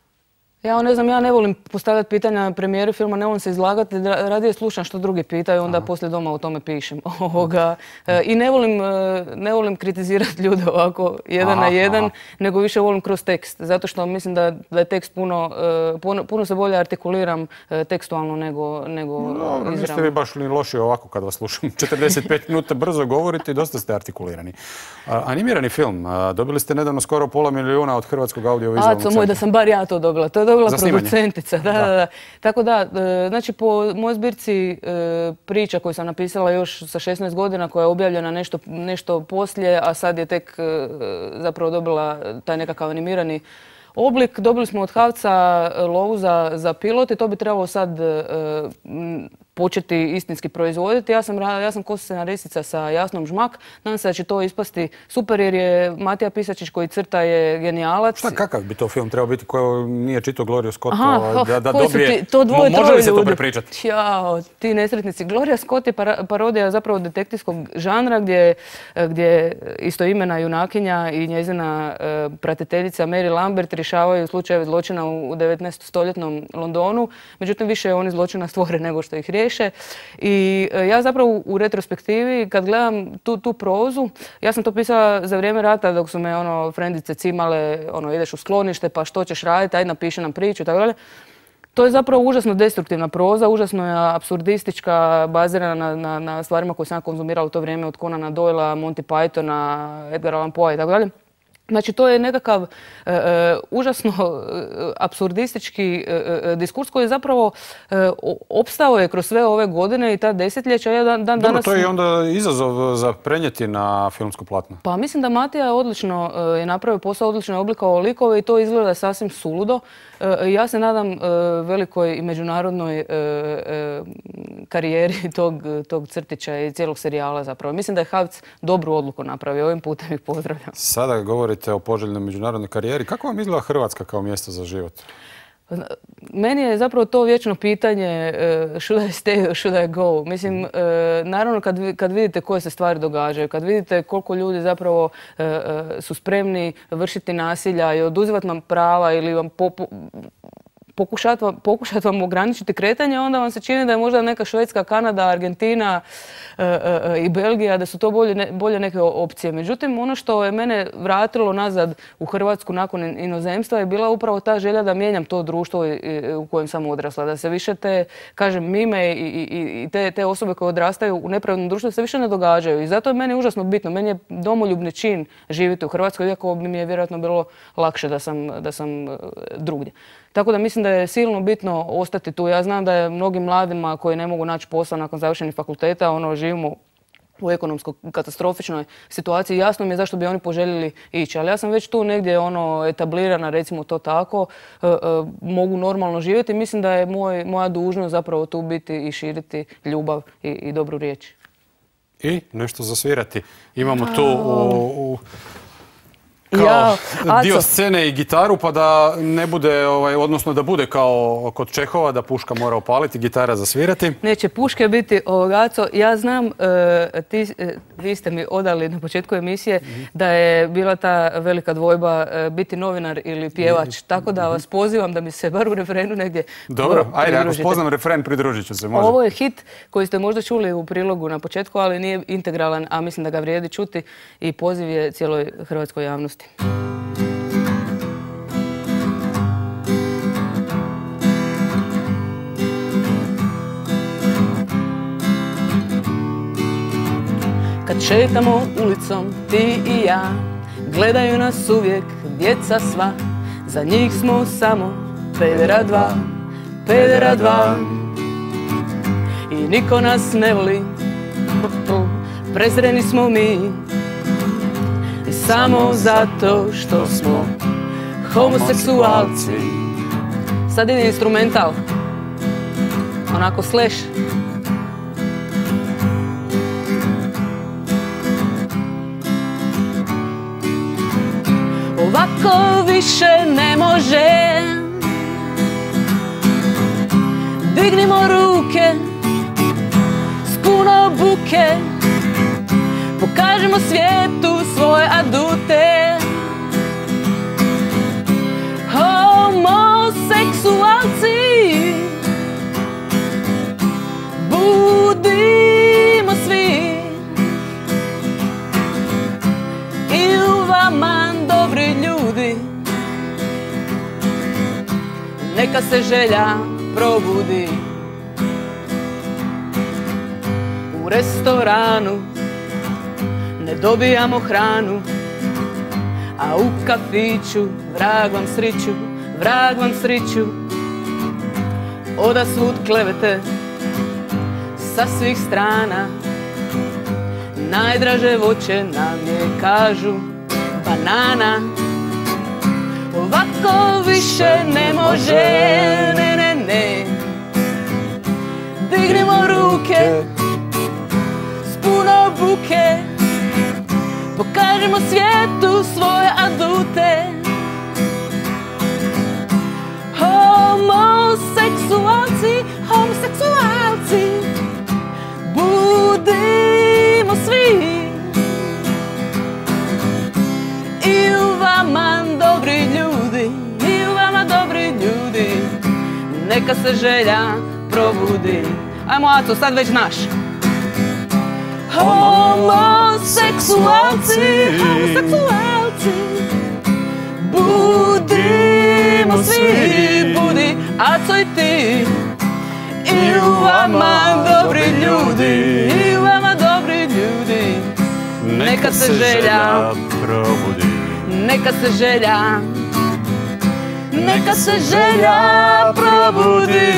Ja ne znam, ja ne volim postavljati pitanja na premijeri filma, ne volim se izlagati, radije slušam što drugi pitaju, onda Aha. poslije doma o tome pišem. Ovoga. I ne volim, ne volim kritizirati ljude ovako jedan aha, na jedan, aha. nego više volim kroz tekst. Zato što mislim da, da je tekst puno, puno, puno se bolje artikuliram tekstualno nego, nego
no,
izravno.
Niste vi baš ni loši ovako kad vas slušam. četrdeset pet minuta brzo govorite i dosta ste artikulirani. A, animirani film. A, dobili ste nedavno skoro pola milijuna od Hrvatskog audiovizualnog centra.
Aco moj, da sam bar ja to dobila. To je dobila producentica. Da, da, da. Tako da, znači po mojoj zbirci priča koju sam napisala još sa šesnaest godina, koja je objavljena nešto, nešto poslije, a sad je tek zapravo dobila taj nekakav animirani oblik. Dobili smo od Havca lovu za, za pilot i to bi trebalo sad početi istinski proizvoditi. Ja sam, ja sam ko-scenaristica sa Jasnom Žmak. Nadam se da će to ispasti super jer je Matija Pisačić koji crta je genijalac.
Šta, kakav bi to film trebao biti koji nije čitao Gloria Scott?
Aha,
da, da
koji
dobije...
su ti, to dvoje,
Može li se to prepričati?
Jao, ti nesretnici. Gloria Scott je para, parodija zapravo detektivskog žanra gdje, gdje istoimena junakinja i njezina uh, pratiteljica Mary Lambert rješavaju slučajeve zločina u devetnaestostoljetnom Londonu. Međutim, više oni zločina stvore nego što ih riješe. I ja zapravo u retrospektivi, kad gledam tu, tu prozu, ja sam to pisala za vrijeme rata dok su me ono, frendice cimale, ono, ideš u sklonište, pa što ćeš raditi, ajde napiši nam priču i tako dalje. To je zapravo užasno destruktivna proza, užasno je apsurdistička, bazirana na, na, na stvarima koje sam konzumirala u to vrijeme od Conana Doylea, Monty Pythona, Edgar Allan Poe i tako dalje. Znači, to je nekakav e, e, užasno e, apsurdistički e, diskurs koji je zapravo e, opstao je kroz sve ove godine i ta desetljeća. Ja dan, dan
Dobro,
danas...
to je onda izazov za prenijeti na filmsko platno.
Pa mislim da Matija odlično e, je napravio posao, odlično je oblikovao likove i to izgleda sasvim suludo. E, ja se nadam e, velikoj i međunarodnoj e, e, karijeri tog, tog crtića i cijelog serijala zapravo. Mislim da je Havc dobru odluku napravio. Ovim putem ih pozdravljam.
Sada govorite o poželjnoj međunarodnoj karijeri. Kako vam izgleda Hrvatska kao mjesto za život?
Meni je zapravo to vječno pitanje uh, should I stay or should I go? Mislim, uh, naravno kad, kad vidite koje se stvari događaju, kad vidite koliko ljudi zapravo uh, uh, su spremni vršiti nasilja i oduzivati vam prava ili vam popu, pokušati vam ograničiti kretanje, onda vam se čini da je možda neka Švedska, Kanada, Argentina i Belgija, da su to bolje neke opcije. Međutim, ono što je mene vratilo nazad u Hrvatsku nakon inozemstva je bila upravo ta želja da mijenjam to društvo u kojem sam odrasla. Da se više te, kažem, mime i te osobe koje odrastaju u nepravednom društvu se više ne događaju. I zato je meni užasno bitno. Meni je domoljubni čin živjeti u Hrvatskoj, iako bi mi je vjerojatno bilo lakše da sam, da sam drugdje. Tako da mislim da je silno bitno ostati tu. Ja znam da je mnogim mladima koji ne mogu naći posao nakon završenih fakulteta, ono, živimo u ekonomsko katastrofičnoj situaciji. Jasno mi je zašto bi oni poželjeli ići, ali ja sam već tu negdje ono etablirana, recimo to tako, e, e, mogu normalno živjeti. Mislim da je moj, moja dužnost zapravo tu biti i širiti ljubav i, i dobru riječ.
I nešto zasvirati. Imamo tu u, u kao
ja,
dio scene i gitaru, pa da ne bude, ovaj, odnosno da bude kao kod Čehova, da puška mora opaliti, gitara zasvirati.
Neće puške biti, Aco. Ja znam, uh, ti, uh, vi ste mi odali na početku emisije mm-hmm. da je bila ta velika dvojba uh, biti novinar ili pjevač. Mm-hmm. Tako da vas pozivam da mi se bar u refrenu negdje
Dobro, ajde, ako spoznam refren, pridružit ću se. Može.
Ovo je hit koji ste možda čuli u prilogu na početku, ali nije integralan, a mislim da ga vrijedi čuti i poziv je cijeloj hrvatskoj javnosti. Kad šetamo ulicom, ti i ja, gledaju nas uvijek djeca sva. Za njih smo samo pedera dva, pedera dva. I niko nas ne voli, prezreni smo mi. I samo zato što smo homoseksualci. Sad ide instrumental, onako slash. Ovako više ne može. Dignimo ruke s puno buke. Pokažemo svijetu svoje adute. Homoseksualci, budimo svi. I u vama dobri ljudi, neka se želja probudi. U restoranu ne dobijamo hranu, a u kafiću vrag vam sriću, vrag vam sriću. Oda svud klevete sa svih strana, najdraže voće nam je, kažu, banana. Ovako više ne može, ne, ne, ne. Dignimo ruke s puno buke. Pokažemo svijetu svoje adute. Homoseksualci, homoseksualci, budimo svi. I u vama dobri ljudi, i u vama dobri ljudi, neka se želja probudi. Ajmo, Aco, sad već znaš. Homoseksualci, homoseksualci, budimo svi, budi Aco i ti. I u vama dobri ljudi, i u vama dobri ljudi, neka se želja probudi. Neka se želja, neka se želja probudi.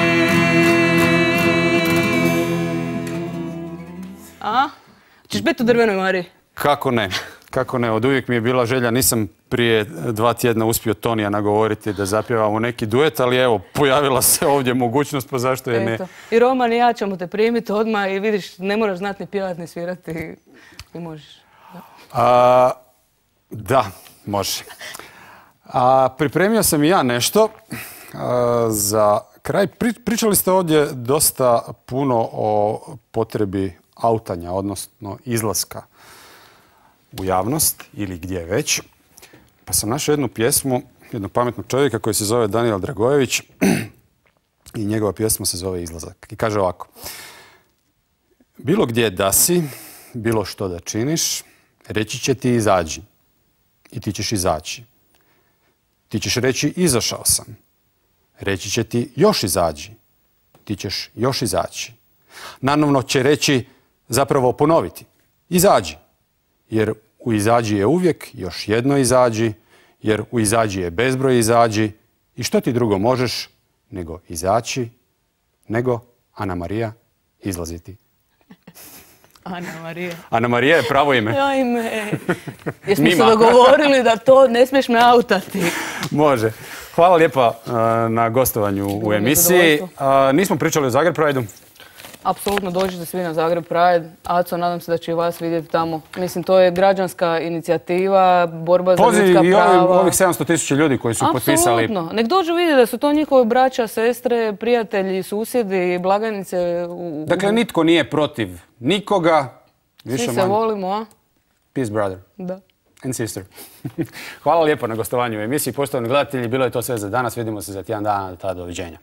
A? Češ biti u Drvenoj Mariji?
Kako ne? Kako ne? Od uvijek mi je bila želja. Nisam prije dva tjedna uspio Tonija nagovoriti da zapjevamo neki duet, ali evo, pojavila se ovdje mogućnost, pa zašto je ne?
I Roman i ja ćemo te primiti odmah i vidiš, ne moraš znati ni pjevati ni svirati i možeš. Da,
A, da može. A, pripremio sam i ja nešto a, za kraj. Pri, pričali ste ovdje dosta puno o potrebi autanja, odnosno izlaska u javnost ili gdje već. Pa sam našao jednu pjesmu jednog pametnog čovjeka koji se zove Danijel Dragojević i njegova pjesma se zove Izlazak. I kaže ovako. Bilo gdje da si, bilo što da činiš, reći će ti izađi. I ti ćeš izaći. Ti ćeš reći izašao sam. Reći će ti još izađi. Ti ćeš još izaći. Nanovno će reći, zapravo ponoviti, izađi. Jer u izađi je uvijek još jedno izađi, jer u izađi je bezbroj izađi i što ti drugo možeš nego izaći, nego, Ana Marija, izlaziti.
Ana Marija.
Ana Marija je pravo ime.
Ajme. Jesmo se dogovorili da to ne smiješ me autati.
Može. Hvala lijepa uh, na gostovanju u emisiji. Uh, nismo pričali o Zagreb Prideu.
Apsolutno dođite svi na Zagreb Pride. Aco, nadam se da će i vas vidjeti tamo. Mislim, to je građanska inicijativa, borba za ljudska
Poziv i
prava.
ovih, ovih sedamsto tisuća ljudi koji su potpisali.
Apsolutno. Nek dođu vidjeti da su to njihove braća, sestre, prijatelji, susjedi, blagajnice. U...
Dakle, nitko nije protiv nikoga. Više
Svi se
manje.
volimo, a?
Peace, brother.
Da.
And sister. Hvala lijepo na gostovanju u emisiji. Poštovani gledatelji, bilo je to sve za danas. Vidimo se za tjedan dana. Tada, doviđenja.